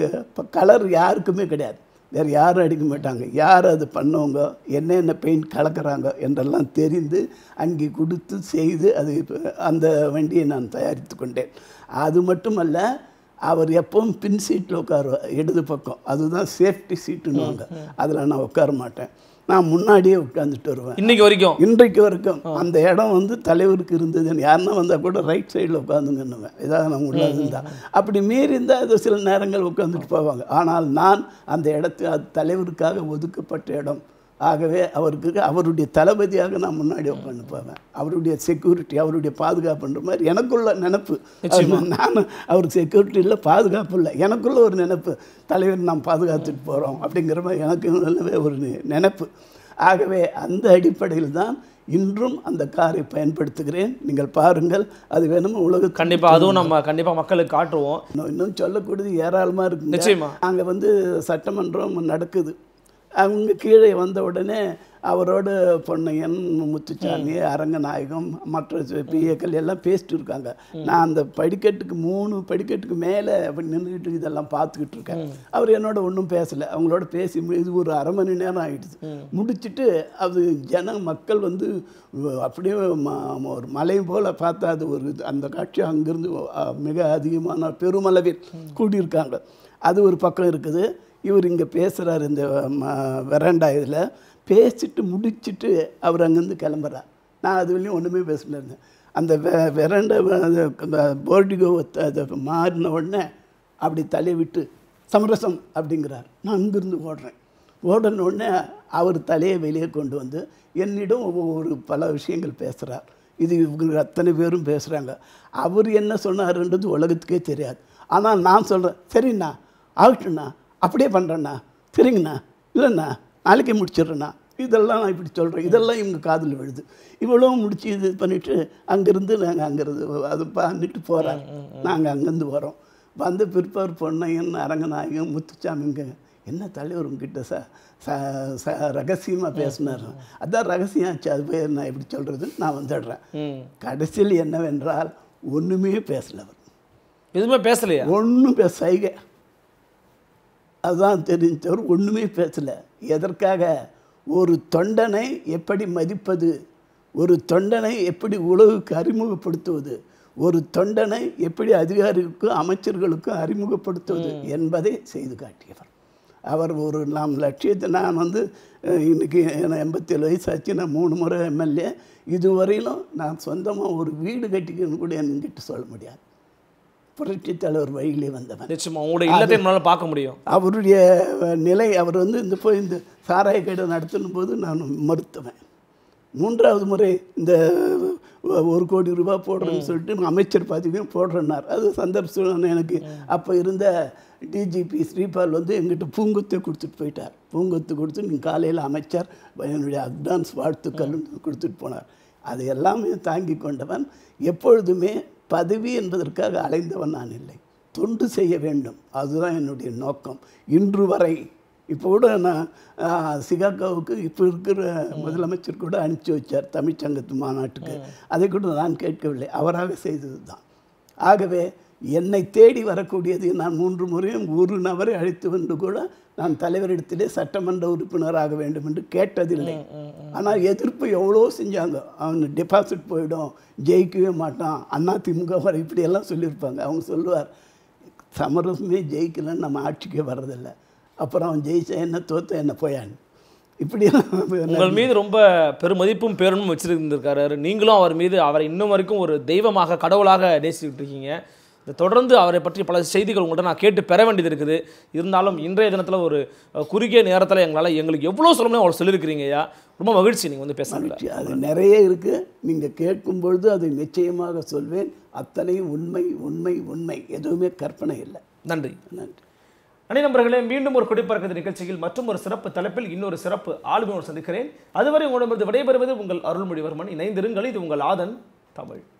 கலர் யாருக்குமே கிடையாது, வேறு யாரும் அடிக்க மாட்டாங்க. யார் அது பண்ணவங்க, என்னென்ன பெயிண்ட் கலக்கிறாங்க என்றெல்லாம் தெரிந்து அங்கே கொடுத்து செய்து அது அந்த வண்டியை நான் தயாரித்து கொண்டேன். அது மட்டுமல்ல, அவர் எப்பவும் பின் சீட்டில் உட்காருவார், இடது பக்கம். அதுதான் சேஃப்டி சீட்டுன்னுவாங்க. அதில் நான் உட்கார மாட்டேன், நான் முன்னாடியே உட்காந்துட்டு வருவேன். இன்றைக்கு வரைக்கும் இன்றைக்கு வரைக்கும் அந்த இடம் வந்து தலைவருக்கு இருந்ததுன்னு யாருன்னா வந்தால் கூட ரைட் சைடில் உட்காந்துங்கன்னுவேன். இதாக நான் உள்ள இருந்தால் அப்படி மீறி இருந்தால் அது சில நேரங்கள் உட்காந்துட்டு போவாங்க. ஆனால் நான் அந்த இடத்து அது தலைவருக்காக ஒதுக்கப்பட்ட இடம். ஆகவே அவருக்கு அவருடைய தளபதியாக நான் முன்னாடி உட்காந்து போவேன். அவருடைய செக்யூரிட்டி, அவருடைய பாதுகாப்புன்ற மாதிரி எனக்குள்ள நினைப்பு. நான் அவருக்கு செக்யூரிட்டி இல்லை, பாதுகாப்பு இல்லை, எனக்குள்ள ஒரு நினைப்பு, தலைவர் நாம் பாதுகாத்துட்டு போகிறோம் அப்படிங்கிற மாதிரி எனக்கு நல்லவே ஒரு நினைப்பு. ஆகவே அந்த அடிப்படையில் தான் இன்றும் அந்த காரை பயன்படுத்துகிறேன். நீங்கள் பாருங்கள், அது வேணுமோ உலக கண்டிப்பாக அதுவும் நம்ம கண்டிப்பாக மக்களுக்கு காட்டுவோம். இன்னும் சொல்லக்கூடியது ஏராளமாக இருக்குது. நிச்சயமா அங்கே வந்து சட்டமன்றம் நடக்குது. அவங்க கீழே வந்த உடனே அவரோட பொன்னையன், முத்துச்சாமி, அரங்கநாயகம், மற்ற பிஏக்கள் எல்லாம் பேசிட்டு இருக்காங்க. நான் அந்த படிக்கட்டுக்கு மூணு படிக்கட்டுக்கு மேலே அப்படி நின்றுக்கிட்டு இதெல்லாம் பார்த்துக்கிட்டு இருக்கேன். அவர் என்னோட ஒன்றும் பேசலை. அவங்களோட பேசி இது ஒரு அரை மணி நேரம் ஆகிடுது. முடிச்சுட்டு அது ஜன மக்கள் வந்து அப்படியே ஒரு மலை போல் பார்த்தா அது ஒரு அந்த காட்சி அங்கேருந்து மிக அதிகமான பெருமளவில் கூடியிருக்காங்க. அது ஒரு பக்கம் இருக்குது. இவர் இங்கே பேசுகிறார் இந்த வெராண்டா இதில். பேசிட்டு முடிச்சுட்டு அவர் அங்கேருந்து கிளம்புறார். நான் அது வரையும் ஒன்றுமே பேசல இருந்தேன். அந்த வெ வெராண்டா போர்டிகோ அதை மாறின உடனே அப்படி தலையை விட்டு சமரசம் அப்படிங்கிறார். நான் அங்கேருந்து ஓடுறேன். ஓடின உடனே அவர் தலையை வெளியே கொண்டு வந்து என்னிடம் ஒரு பல விஷயங்கள் பேசுகிறார். இது இவங்க அத்தனை பேரும் பேசுகிறாங்க. அவர் என்ன சொன்னாருன்றது உலகத்துக்கே தெரியாது. ஆனால் நான் சொல்கிறேன், சரிண்ணா ஆகட்டுண்ணா, அப்படியே பண்ணுறேண்ணா, சரிங்கண்ணா, இல்லைண்ணா நாளைக்கே முடிச்சிடுறேண்ணா, இதெல்லாம் நான் இப்படி சொல்கிறேன். இதெல்லாம் இவங்க காதில் விழுது. இவ்வளோ முடிச்சு இது பண்ணிவிட்டு அங்கேருந்து நாங்கள் அங்கேருந்து அது பண்ணிட்டு போகிறோம். நாங்கள் அங்கேருந்து வரோம். வந்து பிற்பவர் பொன்னையன் அரங்கநாயகம் முத்துச்சாமிங்க என்ன தலைவர் உங்ககிட்ட ச ச ச ரகசியமாக பேசினார். அதான் ரகசியம் ஆச்சு, அது போய் நான் எப்படி சொல்கிறதுன்னு நான் வந்துடுறேன். கடைசியில் என்னவென்றால் ஒன்றுமே பேசலவர், எதுவுமே பேசலையா? ஒன்றும் பேச சைகை, அதுதான் தெரிஞ்சவர். ஒன்றுமே பேசலை. எதற்காக? ஒரு தொண்டனை எப்படி மதிப்பது, ஒரு தொண்டனை எப்படி உலகுக்கு அறிமுகப்படுத்துவது, ஒரு தொண்டனை எப்படி அதிகாரிகளுக்கும் அமைச்சர்களுக்கும் அறிமுகப்படுத்துவது என்பதை செய்து காட்டியவர் அவர். ஒரு நாம் லட்சியத்தை நான் வந்து இன்றைக்கி எண்பத்தி ஏழு வயசு ஆச்சு, நான் மூணு முறை எம்எல்ஏ. இதுவரையிலும் நான் சொந்தமாக ஒரு வீடு கட்டிக்கணும்னு கூட என்கிட்ட சொல்ல முடியாது. புரட்சி தலைவர் வழியிலே வந்தவன். நிச்சயமா உங்களுடைய இல்லத்தை நம்மளால் பார்க்க முடியும். அவருடைய நிலை, அவர் வந்து இந்த போய் இந்த சாராய கடை நடத்தும் போது நான் மறுத்துவேன். மூன்றாவது முறை இந்த ஒரு கோடி ரூபாய் போடுறேன்னு சொல்லிட்டு அமைச்சர் பதவியும் போடுறேன்னார். அது சந்தர்ப்ப சூழ்நிலை. எனக்கு அப்போ இருந்த டிஜிபி ஸ்ரீபால் வந்து எங்கிட்ட பூங்கொத்தை கொடுத்துட்டு போயிட்டார். பூங்கொத்து கொடுத்து நீங்கள் காலையில் அமைச்சர் என்னுடைய அட்வான்ஸ் வாழ்த்துக்கள்னு கொடுத்துட்டு போனார். அது எல்லாமே தாங்கி கொண்டவன். எப்பொழுதுமே பதவி என்பதற்காக அலைந்தவன் நான் இல்லை, தொண்டு செய்ய வேண்டும், அதுதான் என்னுடைய நோக்கம் இன்று வரை. இப்போ கூட நான் சிகாகோவுக்கு இப்போ இருக்கிற முதலமைச்சர் கூட அனுப்பிச்சி வச்சார் தமிழ்ச்சங்கத்து மாநாட்டுக்கு. அதை கூட நான் கேட்கவில்லை, அவராக செய்தது தான். ஆகவே என்னை தேடி வரக்கூடியது, நான் மூன்று முறையும் ஒரு நபரை அழைத்து வந்து கூட நான் தலைவரிடத்திலே சட்டமன்ற உறுப்பினராக வேண்டும் என்று கேட்டதில்லை. ஆனால் எதிர்ப்பு எவ்வளோ செஞ்சாங்க. அவன் டெபாசிட் போயிடும், ஜெயிக்கவே மாட்டான், அண்ணா திமுக வர இப்படியெல்லாம் சொல்லியிருப்பாங்க. அவங்க சொல்லுவார், சமரசமே ஜெயிக்கலன்னு நம்ம ஆட்சிக்கே வர்றதில்லை, அப்புறம் அவன் ஜெயிச்சா என்ன, தோத்த என்ன போயான்னு இப்படியெல்லாம். உங்கள் மீது ரொம்ப பெருமதிப்பும் பேரனும் வச்சிருந்திருக்காரு. நீங்களும் அவர் மீது அவரை இன்னும் வரைக்கும் ஒரு தெய்வமாக கடவுளாக நேசிக்கிட்டு இருக்கீங்க. தொடர்ந்து அவரை பற்றி பல செய்திகள் உங்கள்கிட்ட நான் கேட்டு பெற வேண்டியது இருக்குது. இருந்தாலும் இன்றைய தினத்தில் ஒரு குறுகிய நேரத்தில் எங்களால் எங்களுக்கு எவ்வளோ சொல்லணும் அவ்வளோ சொல்லியிருக்கிறீங்க ஐயா. ரொம்ப மகிழ்ச்சி நீங்கள் வந்து பேச. அது நிறைய இருக்குது, நீங்கள் கேட்கும்பொழுது அதை நிச்சயமாக சொல்வேன். அத்தனையும் உண்மை உண்மை உண்மை, எதுவுமே கற்பனை இல்லை. நன்றி. நன்றி. அணி நண்பர்களே, மீண்டும் ஒரு குடிப்பறக்கது நிகழ்ச்சியில் மற்றும் ஒரு சிறப்பு தலைப்பில் இன்னொரு சிறப்பு ஆளுமையோடு சந்திக்கிறேன். அதுவரை உங்களிடமிருந்து விடைபெறுவது உங்கள் அருள்மொழிவர்மன். இணைந்திருங்கள். இது உங்கள் ஆதன் தமிழ்.